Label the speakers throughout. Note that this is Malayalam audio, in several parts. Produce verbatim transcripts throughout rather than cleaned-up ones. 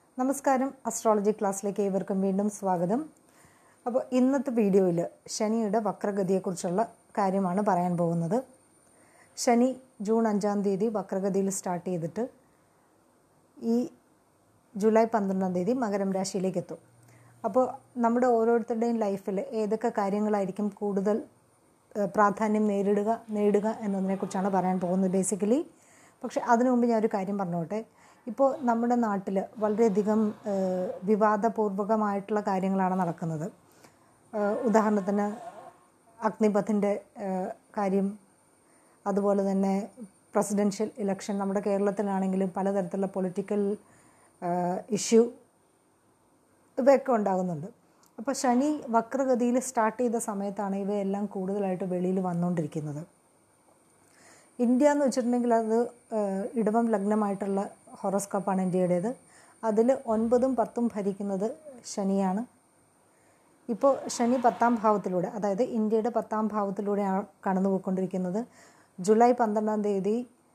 Speaker 1: നമസ്കാരം, അസ്ട്രോളജി ക്ലാസ്സിലേക്ക് ഏവർക്കും വീണ്ടും സ്വാഗതം. അപ്പോൾ ഇന്നത്തെ വീഡിയോയിൽ ശനിയുടെ വക്രഗതിയെക്കുറിച്ചുള്ള കാര്യമാണ് പറയാൻ പോകുന്നത്. ശനി ജൂൺ അഞ്ചാം തീയതി വക്രഗതിയിൽ സ്റ്റാർട്ട് ചെയ്തിട്ട് ഈ ജൂലൈ പന്ത്രണ്ടാം തീയതി മകരം രാശിയിലേക്ക് എത്തും. അപ്പോൾ നമ്മുടെ ഓരോരുത്തരുടെയും ലൈഫിൽ ഏതൊക്കെ കാര്യങ്ങളായിരിക്കും കൂടുതൽ പ്രാധാന്യം നേരിടുക നേടുക എന്നതിനെക്കുറിച്ചാണ് പറയാൻ പോകുന്നത് ബേസിക്കലി. പക്ഷെ അതിനു മുമ്പ് ഞാനൊരു കാര്യം പറഞ്ഞോട്ടെ. ഇപ്പോൾ നമ്മുടെ നാട്ടിൽ വളരെയധികം വിവാദപൂർവകമായിട്ടുള്ള കാര്യങ്ങളാണ് നടക്കുന്നത്. ഉദാഹരണത്തിന് അഗ്നിപഥിൻ്റെ കാര്യം, അതുപോലെ തന്നെ പ്രസിഡൻഷ്യൽ ഇലക്ഷൻ, നമ്മുടെ കേരളത്തിലാണെങ്കിലും പലതരത്തിലുള്ള പൊളിറ്റിക്കൽ ഇഷ്യൂ ഇവയൊക്കെ ഉണ്ടാകുന്നുണ്ട്. അപ്പോൾ ശനി വക്രഗതിയിൽ സ്റ്റാർട്ട് ചെയ്ത സമയത്താണ് ഇവയെല്ലാം കൂടുതലായിട്ട് വെളിയിൽ വന്നുകൊണ്ടിരിക്കുന്നത്. ഇന്ത്യ എന്ന് വെച്ചിട്ടുണ്ടെങ്കിൽ അത് ഇടവം ലഗ്നമായിട്ടുള്ള ഹൊറോസ്കോപ്പാണ് ഇന്ത്യയുടേത്. അതിൽ ഒൻപതും പത്തും ഭരിക്കുന്നത് ശനിയാണ്. ഇപ്പോൾ ശനി പത്താം ഭാവത്തിലൂടെ, അതായത് ഇന്ത്യയുടെ പത്താം ഭാവത്തിലൂടെയാണ് കടന്നു പോയിക്കൊണ്ടിരിക്കുന്നത്. ജൂലൈ പന്ത്രണ്ടാം തീയതി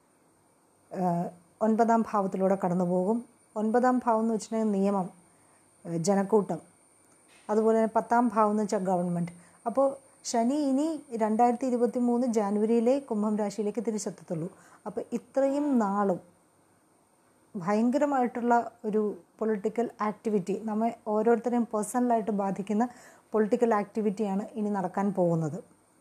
Speaker 1: ഒൻപതാം ഭാവത്തിലൂടെ കടന്നു പോകും. ഒൻപതാം ഭാവം എന്ന് വെച്ചിട്ടുണ്ടെങ്കിൽ നിയമം, ജനക്കൂട്ടം, അതുപോലെ തന്നെ പത്താം ഭാവം എന്ന് വെച്ചാൽ ഗവൺമെൻറ്. അപ്പോൾ ശനി ഇനി രണ്ടായിരത്തി ഇരുപത്തി മൂന്ന് ജാനുവരിയിലെ കുംഭം രാശിയിലേക്ക് തിരിച്ചെത്തത്തുള്ളൂ. അപ്പോൾ ഇത്രയും നാളും ഭയങ്കരമായിട്ടുള്ള ഒരു പൊളിറ്റിക്കൽ ആക്ടിവിറ്റി, നമ്മെ ഓരോരുത്തരെയും പേഴ്സണലായിട്ട് ബാധിക്കുന്ന പൊളിറ്റിക്കൽ ആക്ടിവിറ്റിയാണ് ഇനി നടക്കാൻ പോകുന്നത്.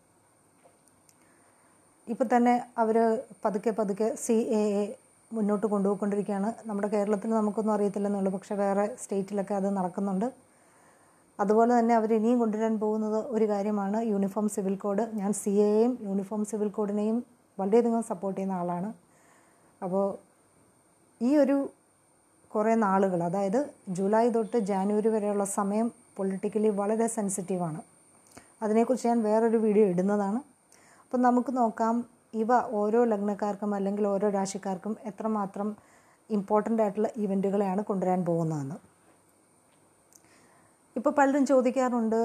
Speaker 1: ഇപ്പോൾ തന്നെ അവർ പതുക്കെ പതുക്കെ സി എ എ മുന്നോട്ട് കൊണ്ടുപോയിക്കൊണ്ടിരിക്കുകയാണ്. നമ്മുടെ കേരളത്തിൽ നമുക്കൊന്നും അറിയത്തില്ലെന്നുള്ളൂ, പക്ഷേ വേറെ സ്റ്റേറ്റിലൊക്കെ അത് നടക്കുന്നുണ്ട്. അതുപോലെ തന്നെ അവർ ഇനിയും കൊണ്ടുവരാൻ പോകുന്നത് ഒരു കാര്യമാണ് യൂണിഫോം സിവിൽ കോഡ്. ഞാൻ സി എയും യൂണിഫോം സിവിൽ കോഡിനെയും വളരെയധികം സപ്പോർട്ട് ചെയ്യുന്ന ആളാണ്. അപ്പോൾ ഈ ഒരു കുറേ നാളുകൾ, അതായത് ജൂലൈ തൊട്ട് ജാനുവരി വരെയുള്ള സമയം പൊളിറ്റിക്കലി വളരെ സെൻസിറ്റീവാണ്. അതിനെക്കുറിച്ച് ഞാൻ വേറൊരു വീഡിയോ ഇടുന്നതാണ്. അപ്പോൾ നമുക്ക് നോക്കാം ഇവ ഓരോ ലഗ്നക്കാർക്കും അല്ലെങ്കിൽ ഓരോ രാശിക്കാർക്കും എത്രമാത്രം ഇമ്പോർട്ടൻ്റ് ആയിട്ടുള്ള ഇവൻറ്റുകളെയാണ് കൊണ്ടുവരാൻ പോകുന്നതെന്ന്. ഇപ്പോൾ പലരും ചോദിക്കാറുണ്ട്,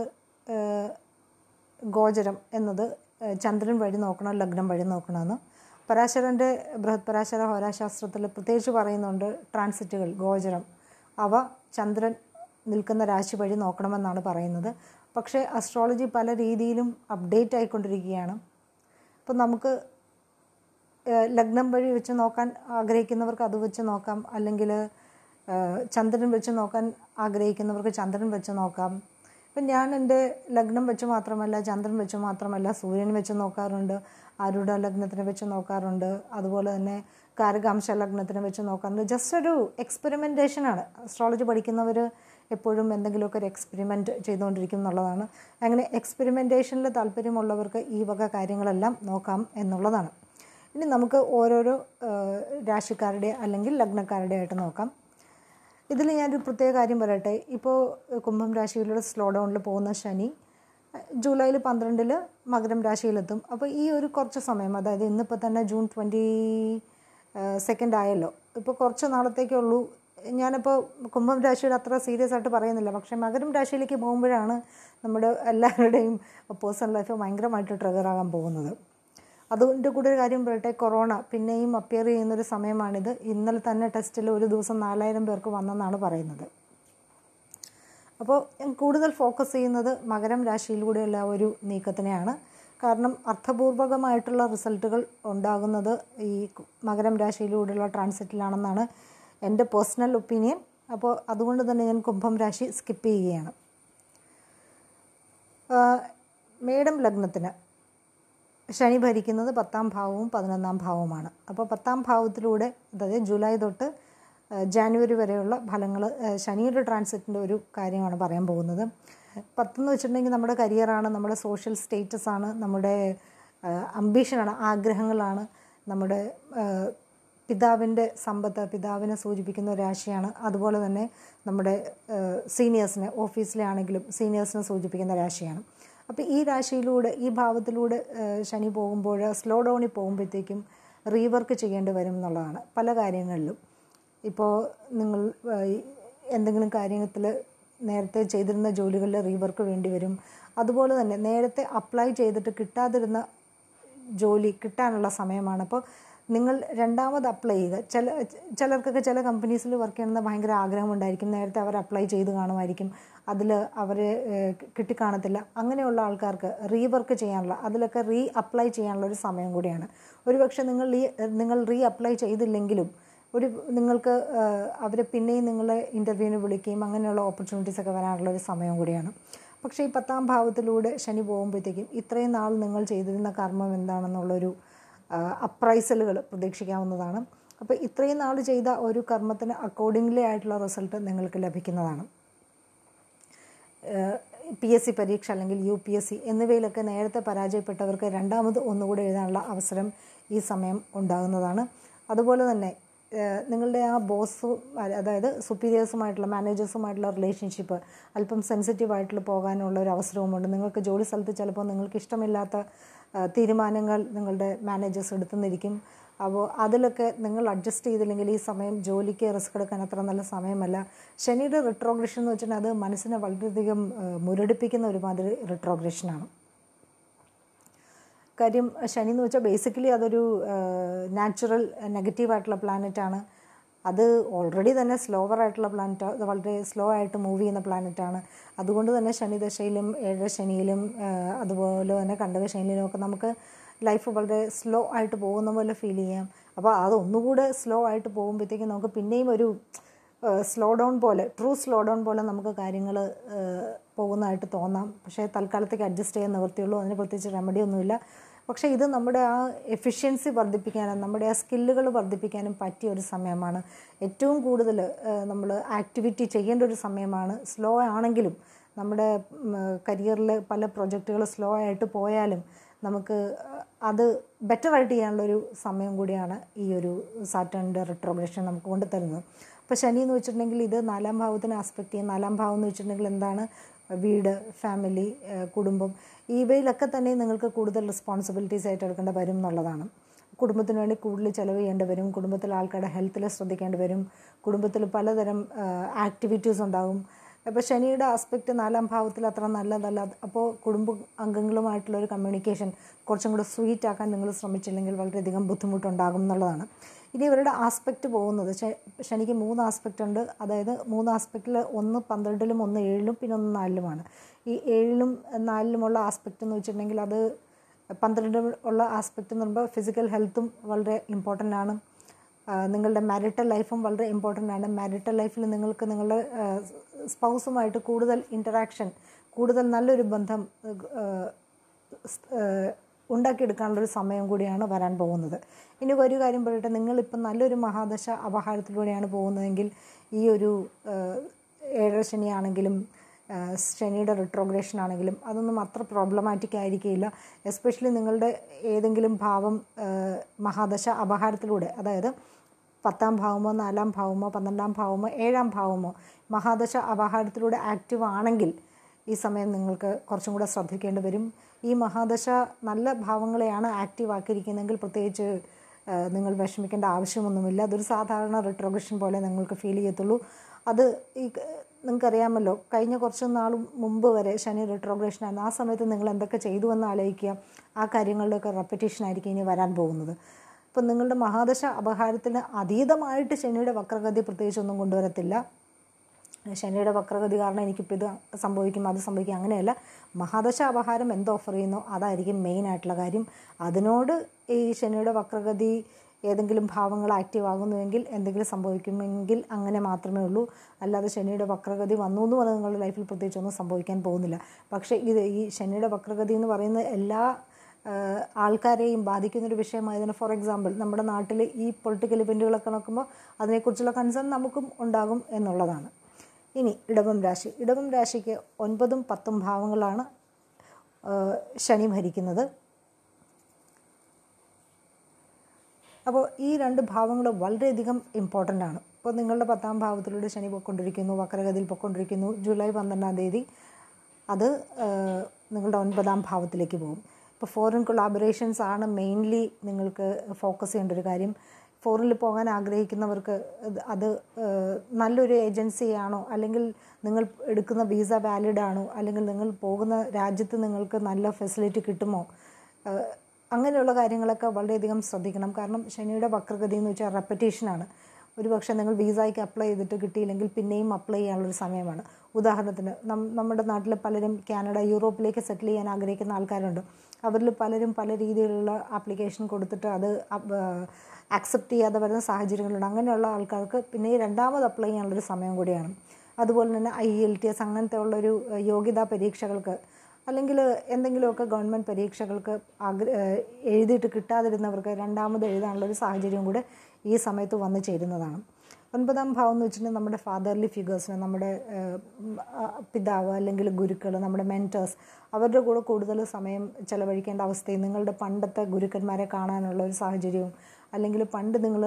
Speaker 1: ഗോചരം എന്നത് ചന്ദ്രൻ വഴി നോക്കണോ ലഗ്നം വഴി നോക്കണമെന്ന്. പരാശരൻ്റെ ബൃഹത് പരാശര ഹോരാശാസ്ത്രത്തിൽ പ്രത്യേകിച്ച് പറയുന്നുണ്ട് ട്രാൻസിറ്റുകൾ, ഗോചരം, അവ ചന്ദ്രൻ നിൽക്കുന്ന രാശി വഴി നോക്കണമെന്നാണ് പറയുന്നത്. പക്ഷേ അസ്ട്രോളജി പല രീതിയിലും അപ്ഡേറ്റ് ആയിക്കൊണ്ടിരിക്കുകയാണ്. അപ്പോൾ നമുക്ക് ലഗ്നം വഴി വെച്ച് നോക്കാൻ ആഗ്രഹിക്കുന്നവർക്ക് അത് വെച്ച് നോക്കാം, അല്ലെങ്കിൽ ചന്ദ്രൻ വെച്ച് നോക്കാൻ ആഗ്രഹിക്കുന്നവർക്ക് ചന്ദ്രൻ വെച്ച് നോക്കാം. ഇപ്പം ഞാൻ എൻ്റെ ലഗ്നം വെച്ച് മാത്രമല്ല, ചന്ദ്രൻ വെച്ച് മാത്രമല്ല, സൂര്യൻ വെച്ച് നോക്കാറുണ്ട്, ആരുടെ ലഗ്നത്തിനെ വെച്ച് നോക്കാറുണ്ട്, അതുപോലെ തന്നെ കാരകാംശ ലഗ്നത്തിനെ വെച്ച് നോക്കാറുണ്ട്. ജസ്റ്റ് ഒരു എക്സ്പെരിമെൻറ്റേഷനാണ്. അസ്ട്രോളജി പഠിക്കുന്നവർ എപ്പോഴും എന്തെങ്കിലുമൊക്കെ ഒരു എക്സ്പെരിമെൻറ്റ് ചെയ്തുകൊണ്ടിരിക്കും എന്നുള്ളതാണ്. അങ്ങനെ എക്സ്പെരിമെൻറ്റേഷനിൽ താല്പര്യമുള്ളവർക്ക് ഈ വക കാര്യങ്ങളെല്ലാം നോക്കാം എന്നുള്ളതാണ്. ഇനി നമുക്ക് ഓരോരോ രാശിക്കാരുടെ അല്ലെങ്കിൽ ലഗ്നക്കാരുടെ ആയിട്ട് നോക്കാം. ഇതിൽ ഞാനൊരു പ്രത്യേക കാര്യം പറയട്ടെ. ഇപ്പോൾ കുംഭം രാശിയിലൂടെ സ്ലോ ഡൗണിൽ പോകുന്ന ശനി ജൂലൈയിൽ പന്ത്രണ്ടിൽ മകരം രാശിയിലെത്തും. അപ്പോൾ ഈ ഒരു കുറച്ച് സമയം, അതായത് ഇന്നിപ്പോൾ തന്നെ ജൂൺ ട്വൻറ്റി സെക്കൻഡ് ആയല്ലോ, ഇപ്പോൾ കുറച്ച് നാളത്തേക്കേ ഉള്ളൂ. ഞാനിപ്പോൾ കുംഭം രാശിയുടെ അത്ര സീരിയസ് ആയിട്ട് പറയുന്നില്ല, പക്ഷേ മകരം രാശിയിലേക്ക് പോകുമ്പോഴാണ് നമ്മുടെ എല്ലാവരുടെയും പേഴ്സണൽ ലൈഫ് ഭയങ്കരമായിട്ട് ട്രിഗറാകാൻ പോകുന്നത്. അതുകൊണ്ട് കൂടെ ഒരു കാര്യം പറയട്ടെ, കൊറോണ പിന്നെയും അപ്പിയർ ചെയ്യുന്നൊരു സമയമാണിത്. ഇന്നലെ തന്നെ ടെസ്റ്റിൽ ഒരു ദിവസം നാലായിരം പേർക്ക് വന്നെന്നാണ് പറയുന്നത്. അപ്പോൾ ഞാൻ കൂടുതൽ ഫോക്കസ് ചെയ്യുന്നത് മകരം രാശിയിലൂടെയുള്ള ഒരു നീക്കത്തിനെയാണ്. കാരണം അർത്ഥപൂർവകമായിട്ടുള്ള റിസൾട്ടുകൾ ഉണ്ടാകുന്നത് ഈ മകരം രാശിയിലൂടെയുള്ള ട്രാൻസിറ്റിലാണെന്നാണ് എൻ്റെ പേഴ്സണൽ ഒപ്പീനിയൻ. അപ്പോൾ അതുകൊണ്ട് തന്നെ ഞാൻ കുംഭം രാശി സ്കിപ്പ് ചെയ്യുകയാണ്. മേടം ലഗ്നത്തിന് ശനി ഭരിക്കുന്നത് പത്താം ഭാവവും പതിനൊന്നാം ഭാവവുമാണ്. അപ്പോൾ പത്താം ഭാവത്തിലൂടെ, അതായത് ജൂലൈ തൊട്ട് ജാനുവരി വരെയുള്ള ഫലങ്ങൾ, ശനിയുടെ ട്രാൻസിറ്റിൻ്റെ ഒരു കാര്യമാണ് പറയാൻ പോകുന്നത്. പത്തെന്ന് വെച്ചിട്ടുണ്ടെങ്കിൽ നമ്മുടെ കരിയറാണ്, നമ്മുടെ സോഷ്യൽ സ്റ്റേറ്റസാണ്, നമ്മുടെ അംബീഷനാണ്, ആഗ്രഹങ്ങളാണ്, നമ്മുടെ പിതാവിൻ്റെ സമ്പത്ത്, പിതാവിനെ സൂചിപ്പിക്കുന്ന ഒരു രാശിയാണ്. അതുപോലെ തന്നെ നമ്മുടെ സീനിയേഴ്സിനെ, ഓഫീസിലെ ആണെങ്കിലും സീനിയേഴ്സിനെ സൂചിപ്പിക്കുന്ന രാശിയാണ്. അപ്പോൾ ഈ രാശിയിലൂടെ, ഈ ഭാവത്തിലൂടെ ശനി പോകുമ്പോൾ, സ്ലോ ഡൗണിൽ പോകുമ്പോഴത്തേക്കും റീവർക്ക് ചെയ്യേണ്ടി വരും എന്നുള്ളതാണ് പല കാര്യങ്ങളിലും. ഇപ്പോൾ നിങ്ങൾ എന്തെങ്കിലും കാര്യത്തിൽ നേരത്തെ ചെയ്തിരുന്ന ജോലികളിൽ റീവർക്ക് വേണ്ടി വരും. അതുപോലെ തന്നെ നേരത്തെ അപ്ലൈ ചെയ്തിട്ട് കിട്ടാതിരുന്ന ജോലി കിട്ടാനുള്ള സമയമാണ്. അപ്പോൾ നിങ്ങൾ രണ്ടാമത് അപ്ലൈ ചെയ്യുക. ചില ചിലർക്കൊക്കെ ചില കമ്പനീസിൽ വർക്ക് ചെയ്യണമെന്ന് ഭയങ്കര ആഗ്രഹമുണ്ടായിരിക്കും. നേരത്തെ അവർ അപ്ലൈ ചെയ്ത് കാണുമായിരിക്കും, അതിൽ അവർ കിട്ടിക്കാണത്തില്ല. അങ്ങനെയുള്ള ആൾക്കാർക്ക് റീവർക്ക് ചെയ്യാനുള്ള, അതിലൊക്കെ റീ അപ്ലൈ ചെയ്യാനുള്ള ഒരു സമയം കൂടിയാണ്. ഒരുപക്ഷെ നിങ്ങൾ ഈ നിങ്ങൾ റീ അപ്ലൈ ചെയ്തില്ലെങ്കിലും ഒരു നിങ്ങൾക്ക് അവർ പിന്നെയും നിങ്ങളെ ഇൻ്റർവ്യൂവിന് വിളിക്കുകയും അങ്ങനെയുള്ള ഓപ്പർച്യൂണിറ്റീസൊക്കെ വരാനുള്ള ഒരു സമയം കൂടിയാണ്. പക്ഷേ ഈ പത്താം ഭാവത്തിലൂടെ ശനി പോകുമ്പോഴത്തേക്കും ഇത്രയും നാൾ നിങ്ങൾ ചെയ്തിരുന്ന കർമ്മം എന്താണെന്നുള്ളൊരു അപ്രൈസലുകൾ പ്രതീക്ഷിക്കാവുന്നതാണ്. അപ്പോൾ ഇത്രയും നാൾ ചെയ്ത ഒരു കർമ്മത്തിന് അക്കോർഡിംഗ്ലി ആയിട്ടുള്ള റിസൾട്ട് നിങ്ങൾക്ക് ലഭിക്കുന്നതാണ്. പി എസ് സി പരീക്ഷ അല്ലെങ്കിൽ യു പി എസ് സി എന്നിവയിലൊക്കെ നേരത്തെ പരാജയപ്പെട്ടവർക്ക് രണ്ടാമത് ഒന്നുകൂടി എഴുതാനുള്ള അവസരം ഈ സമയം ഉണ്ടാകുന്നതാണ്. അതുപോലെ തന്നെ നിങ്ങളുടെ ആ ബോസ്, അതായത് സുപ്പീരിയേഴ്സുമായിട്ടുള്ള മാനേജേഴ്സുമായിട്ടുള്ള റിലേഷൻഷിപ്പ് അല്പം സെൻസിറ്റീവായിട്ടുള്ള പോകാനുള്ള ഒരു അവസരവുമുണ്ട്. നിങ്ങൾക്ക് ജോലി സ്ഥലത്ത് ചിലപ്പോൾ നിങ്ങൾക്ക് ഇഷ്ടമില്ലാത്ത തീരുമാനങ്ങൾ നിങ്ങളുടെ മാനേജേഴ്സ് എടുത്തുന്നിരിക്കും. അപ്പോൾ അതിലൊക്കെ നിങ്ങൾ അഡ്ജസ്റ്റ് ചെയ്തില്ലെങ്കിൽ ഈ സമയം ജോലിക്ക് റിസ്ക് എടുക്കാൻ അത്ര നല്ല സമയമല്ല. ശനിയുടെ റിട്രോഗ്രഷൻ എന്ന് വെച്ചാൽ അത് മനസ്സിനെ വളരെയധികം മുരടിപ്പിക്കുന്ന ഒരുമാതിരി റിട്രോഗ്രഷനാണ്. കാര്യം ശനി എന്ന് വെച്ചാൽ ബേസിക്കലി അതൊരു നാച്ചുറൽ നെഗറ്റീവായിട്ടുള്ള പ്ലാനറ്റാണ്. അത് ഓൾറെഡി തന്നെ സ്ലോവർ ആയിട്ടുള്ള പ്ലാനറ്റ്, അത് വളരെ സ്ലോ ആയിട്ട് മൂവ് ചെയ്യുന്ന പ്ലാനറ്റാണ്. അതുകൊണ്ട് തന്നെ ശനി ദശയിലും ഏഴര ശനിയിലും അതുപോലെ തന്നെ കണ്ടക ശനിയിലും ഒക്കെ നമുക്ക് ലൈഫ് വളരെ സ്ലോ ആയിട്ട് പോകുന്ന പോലെ ഫീൽ ചെയ്യാം. അപ്പോൾ അതൊന്നുകൂടെ സ്ലോ ആയിട്ട് പോകുമ്പോഴത്തേക്കും നമുക്ക് പിന്നെയും ഒരു സ്ലോ ഡൗൺ പോലെ, ട്രൂ സ്ലോ ഡൗൺ പോലെ നമുക്ക് കാര്യങ്ങൾ പോകുന്നതായിട്ട് തോന്നാം. പക്ഷേ തൽക്കാലത്തേക്ക് അഡ്ജസ്റ്റ് ചെയ്യാൻ നിവൃത്തിയുള്ളൂ. അതിന് പ്രത്യേകിച്ച് റെമഡി ഒന്നുമില്ല. പക്ഷേ ഇത് നമ്മുടെ ആ എഫിഷ്യൻസി വർദ്ധിപ്പിക്കാനും നമ്മുടെ ആ സ്കില്ലുകൾ വർദ്ധിപ്പിക്കാനും പറ്റിയ ഒരു സമയമാണ്. ഏറ്റവും കൂടുതൽ നമ്മൾ ആക്ടിവിറ്റി ചെയ്യേണ്ട ഒരു സമയമാണ്. സ്ലോ ആണെങ്കിലും നമ്മുടെ കരിയറിൽ പല പ്രൊജക്റ്റുകൾ സ്ലോ ആയിട്ട് പോയാലും നമുക്ക് അത് ബെറ്ററായിട്ട് ചെയ്യാനുള്ളൊരു സമയം കൂടിയാണ് ഈ ഒരു സാറ്റേണിൻ്റെ റിട്രോഗ്രഷൻ നമുക്ക് കൊണ്ടുതരുന്നത്. ഇപ്പോൾ ശനി എന്ന് വെച്ചിട്ടുണ്ടെങ്കിൽ ഇത് നാലാം ഭാവത്തിന് ആസ്പെക്റ്റ് ചെയ്യും. നാലാം ഭാവം എന്ന് വെച്ചിട്ടുണ്ടെങ്കിൽ എന്താണ്? വീട്, ഫാമിലി, കുടുംബം, ഇവയിലൊക്കെ തന്നെ നിങ്ങൾക്ക് കൂടുതൽ റെസ്പോൺസിബിലിറ്റീസ് ആയിട്ട് എടുക്കേണ്ടി വരും എന്നുള്ളതാണ്. കുടുംബത്തിന് വേണ്ടി കൂടുതൽ ചിലവ് ചെയ്യേണ്ടി വരും. കുടുംബത്തിലെ ആൾക്കാരുടെ ഹെൽത്തിൽ ശ്രദ്ധിക്കേണ്ടി വരും. കുടുംബത്തിൽ പലതരം ആക്ടിവിറ്റീസ് ഉണ്ടാകും. അപ്പോൾ ശനിയുടെ ആസ്പെക്റ്റ് നാലാം ഭാവത്തിൽ അത്ര നല്ലതല്ല. അപ്പോൾ കുടുംബ അംഗങ്ങളുമായിട്ടുള്ളൊരു കമ്മ്യൂണിക്കേഷൻ കുറച്ചും കൂടെ സ്വീറ്റ് ആക്കാൻ നിങ്ങൾ ശ്രമിച്ചില്ലെങ്കിൽ വളരെയധികം ബുദ്ധിമുട്ടുണ്ടാകും എന്നുള്ളതാണ്. ഇനി ഇവരുടെ ആസ്പെക്റ്റ് പോകുന്നത് ശനിക്ക് മൂന്ന് ആസ്പെക്റ്റ് ഉണ്ട്. അതായത് മൂന്ന് ആസ്പെക്റ്റിൽ ഒന്ന് പന്ത്രണ്ടിലും ഒന്ന് ഏഴിലും പിന്നെ ഒന്ന് നാലിലുമാണ്. ഈ ഏഴിലും നാലിലുമുള്ള ആസ്പെക്റ്റ് എന്ന് വെച്ചിട്ടുണ്ടെങ്കിൽ അത് പന്ത്രണ്ടിലും ഉള്ള ആസ്പെക്റ്റ് എന്ന് പറയുമ്പോൾ ഫിസിക്കൽ ഹെൽത്തും വളരെ ഇമ്പോർട്ടൻ്റ് ആണ്. നിങ്ങളുടെ മാരിറ്റൽ ലൈഫും വളരെ ഇമ്പോർട്ടൻ്റ് ആണ്. മാരിറ്റൽ ലൈഫിൽ നിങ്ങൾക്ക് നിങ്ങളുടെ സ്പൗസുമായിട്ട് കൂടുതൽ ഇൻറ്ററാക്ഷൻ, കൂടുതൽ നല്ലൊരു ബന്ധം ഉണ്ടാക്കിയെടുക്കാനുള്ളൊരു സമയം കൂടിയാണ് വരാൻ പോകുന്നത്. ഇനി ഒരു കാര്യം പറയട്ടെ, നിങ്ങളിപ്പം നല്ലൊരു മഹാദശ അപഹാരത്തിലൂടെയാണ് പോകുന്നതെങ്കിൽ ഈ ഒരു ഏഴര ശനിയാണെങ്കിലും ശനിയുടെ റിട്രോഗ്രേഷൻ ആണെങ്കിലും അതൊന്നും അത്ര പ്രോബ്ലമാറ്റിക് ആയിരിക്കില്ല. എസ്പെഷ്യലി നിങ്ങളുടെ ഏതെങ്കിലും ഭാവം മഹാദശ അപഹാരത്തിലൂടെ, അതായത് പത്താം ഭാവമോ നാലാം ഭാവമോ പന്ത്രണ്ടാം ഭാവമോ ഏഴാം ഭാവമോ മഹാദശ അപഹാരത്തിലൂടെ ആക്റ്റീവ് ആണെങ്കിൽ ഈ സമയം നിങ്ങൾക്ക് കുറച്ചും കൂടെ ശ്രദ്ധിക്കേണ്ടി വരും. ഈ മഹാദശ നല്ല ഭാവങ്ങളെയാണ് ആക്റ്റീവ് ആക്കിയിരിക്കുന്നതെങ്കിൽ പ്രത്യേകിച്ച് നിങ്ങൾ വിഷമിക്കേണ്ട ആവശ്യമൊന്നുമില്ല. അതൊരു സാധാരണ റിട്രോഗ്രഷൻ പോലെ നിങ്ങൾക്ക് ഫീൽ ചെയ്യത്തുള്ളൂ. അത് ഈ നിങ്ങൾക്കറിയാമല്ലോ, കഴിഞ്ഞ കുറച്ച് നാൾ മുമ്പ് വരെ ശനി റിട്രോഗ്രേഷനായിരുന്നു. ആ സമയത്ത് നിങ്ങൾ എന്തൊക്കെ ചെയ്തു എന്ന് ആലോചിക്കുക. ആ കാര്യങ്ങളുടെയൊക്കെ റെപ്പറ്റീഷൻ ആയിരിക്കും ഇനി വരാൻ പോകുന്നത്. ഇപ്പം നിങ്ങളുടെ മഹാദശ അപഹാരത്തിന് അതീതമായിട്ട് ശനിയുടെ വക്രഗതി പ്രത്യേകിച്ചൊന്നും കൊണ്ടുവരത്തില്ല. ശനിയുടെ വക്രഗതി കാരണം എനിക്കിപ്പോൾ ഇത് സംഭവിക്കും അത് സംഭവിക്കും അങ്ങനെയല്ല. മഹാദശ അപഹാരം എന്ത് ഓഫർ ചെയ്യുന്നോ അതായിരിക്കും മെയിൻ ആയിട്ടുള്ള കാര്യം. അതിനോട് ഈ ശനിയുടെ വക്രഗതി ഏതെങ്കിലും ഭാവങ്ങൾ ആക്റ്റീവ് ആകുന്നുവെങ്കിൽ എന്തെങ്കിലും സംഭവിക്കുമെങ്കിൽ അങ്ങനെ മാത്രമേ ഉള്ളൂ. അല്ലാതെ ശനിയുടെ വക്രഗതി വന്നു എന്ന് പറഞ്ഞാൽ നിങ്ങളുടെ ലൈഫിൽ പ്രത്യേകിച്ചൊന്നും സംഭവിക്കാൻ പോകുന്നില്ല. പക്ഷേ ഇത് ഈ ശനിയുടെ വക്രഗതി എന്ന് പറയുന്നത് എല്ലാ ആൾക്കാരെയും ബാധിക്കുന്നൊരു വിഷയമായതിന്, ഫോർ എക്സാമ്പിൾ നമ്മുടെ നാട്ടിൽ ഈ പൊളിറ്റിക്കൽ ഇവൻറ്റുകളൊക്കെ നോക്കുമ്പോൾ അതിനെക്കുറിച്ചുള്ള കൺസേൺ നമുക്കും ഉണ്ടാകും എന്നുള്ളതാണ്. ഇനി ഇടവം രാശി. ഇടവം രാശിക്ക് ഒൻപതും പത്തും ഭാവങ്ങളാണ് ശനി ഭരിക്കുന്നത്. അപ്പോൾ ഈ രണ്ട് ഭാവങ്ങൾ വളരെയധികം ഇമ്പോർട്ടൻ്റ് ആണ്. ഇപ്പോൾ നിങ്ങളുടെ പത്താം ഭാവത്തിലൂടെ ശനി പൊയ്ക്കൊണ്ടിരിക്കുന്നു, വക്രഗതിയിൽ പൊയ്ക്കൊണ്ടിരിക്കുന്നു. ജൂലൈ പന്ത്രണ്ടാം തീയതി അത് നിങ്ങളുടെ ഒൻപതാം ഭാവത്തിലേക്ക് പോകും. ഇപ്പോൾ ഫോറിൻ കൊളാബറേഷൻസ് ആണ് മെയിൻലി നിങ്ങൾക്ക് ഫോക്കസ് ചെയ്യേണ്ട ഒരു കാര്യം. ഫോറിനിൽ പോകാൻ ആഗ്രഹിക്കുന്നവർക്ക് അത് നല്ലൊരു ഏജൻസിയാണോ, അല്ലെങ്കിൽ നിങ്ങൾ എടുക്കുന്ന വീസ വാലിഡ് ആണോ, അല്ലെങ്കിൽ നിങ്ങൾ പോകുന്ന രാജ്യത്ത് നിങ്ങൾക്ക് നല്ല ഫെസിലിറ്റി കിട്ടുമോ, അങ്ങനെയുള്ള കാര്യങ്ങളൊക്കെ വളരെയധികം ശ്രദ്ധിക്കണം. കാരണം ശനിയുടെ വക്രഗതി എന്ന് വെച്ചാൽ റെപ്പറ്റേഷനാണ്. ഒരു പക്ഷേ നിങ്ങൾ വിസയ്ക്ക് അപ്ലൈ ചെയ്തിട്ട് കിട്ടിയില്ലെങ്കിൽ പിന്നെയും അപ്ലൈ ചെയ്യാനുള്ളൊരു സമയമാണ്. ഉദാഹരണത്തിന് നമ്മുടെ നാട്ടിൽ പലരും കാനഡ, യൂറോപ്പിലേക്ക് സെറ്റിൽ ചെയ്യാൻ ആഗ്രഹിക്കുന്ന ആൾക്കാരുണ്ട്. അവരിൽ പലരും പല രീതിയിലുള്ള ആപ്ലിക്കേഷൻ കൊടുത്തിട്ട് അത് ആക്സെപ്റ്റ് ചെയ്യാതെ വരുന്ന സാഹചര്യങ്ങളുണ്ട്. അങ്ങനെയുള്ള ആൾക്കാർക്ക് പിന്നെ രണ്ടാമത് അപ്ലൈ ചെയ്യാനുള്ളൊരു സമയം കൂടിയാണ്. അതുപോലെ തന്നെ ഐ എൽ ടി എസ് അങ്ങനത്തെ ഉള്ളൊരു യോഗ്യതാ പരീക്ഷകൾക്ക് അല്ലെങ്കിൽ എന്തെങ്കിലുമൊക്കെ ഗവൺമെൻറ് പരീക്ഷകൾക്ക് ആഗ്ര എഴുതിയിട്ട് കിട്ടാതിരുന്നവർക്ക് രണ്ടാമത് എഴുതാനുള്ളൊരു സാഹചര്യം കൂടെ ഈ സമയത്ത് വന്നു ചേരുന്നതാണ്. ഒൻപതാം ഭാവം എന്ന് വെച്ചിട്ടുണ്ടെങ്കിൽ നമ്മുടെ ഫാദർലി ഫിഗേഴ്സിന്, നമ്മുടെ പിതാവ് അല്ലെങ്കിൽ ഗുരുക്കൾ, നമ്മുടെ മെൻറ്റേഴ്സ്, അവരുടെ കൂടെ കൂടുതൽ സമയം ചിലവഴിക്കേണ്ട അവസ്ഥയും നിങ്ങളുടെ പണ്ടത്തെ ഗുരുക്കന്മാരെ കാണാനുള്ള ഒരു സാഹചര്യവും അല്ലെങ്കിൽ പണ്ട് നിങ്ങൾ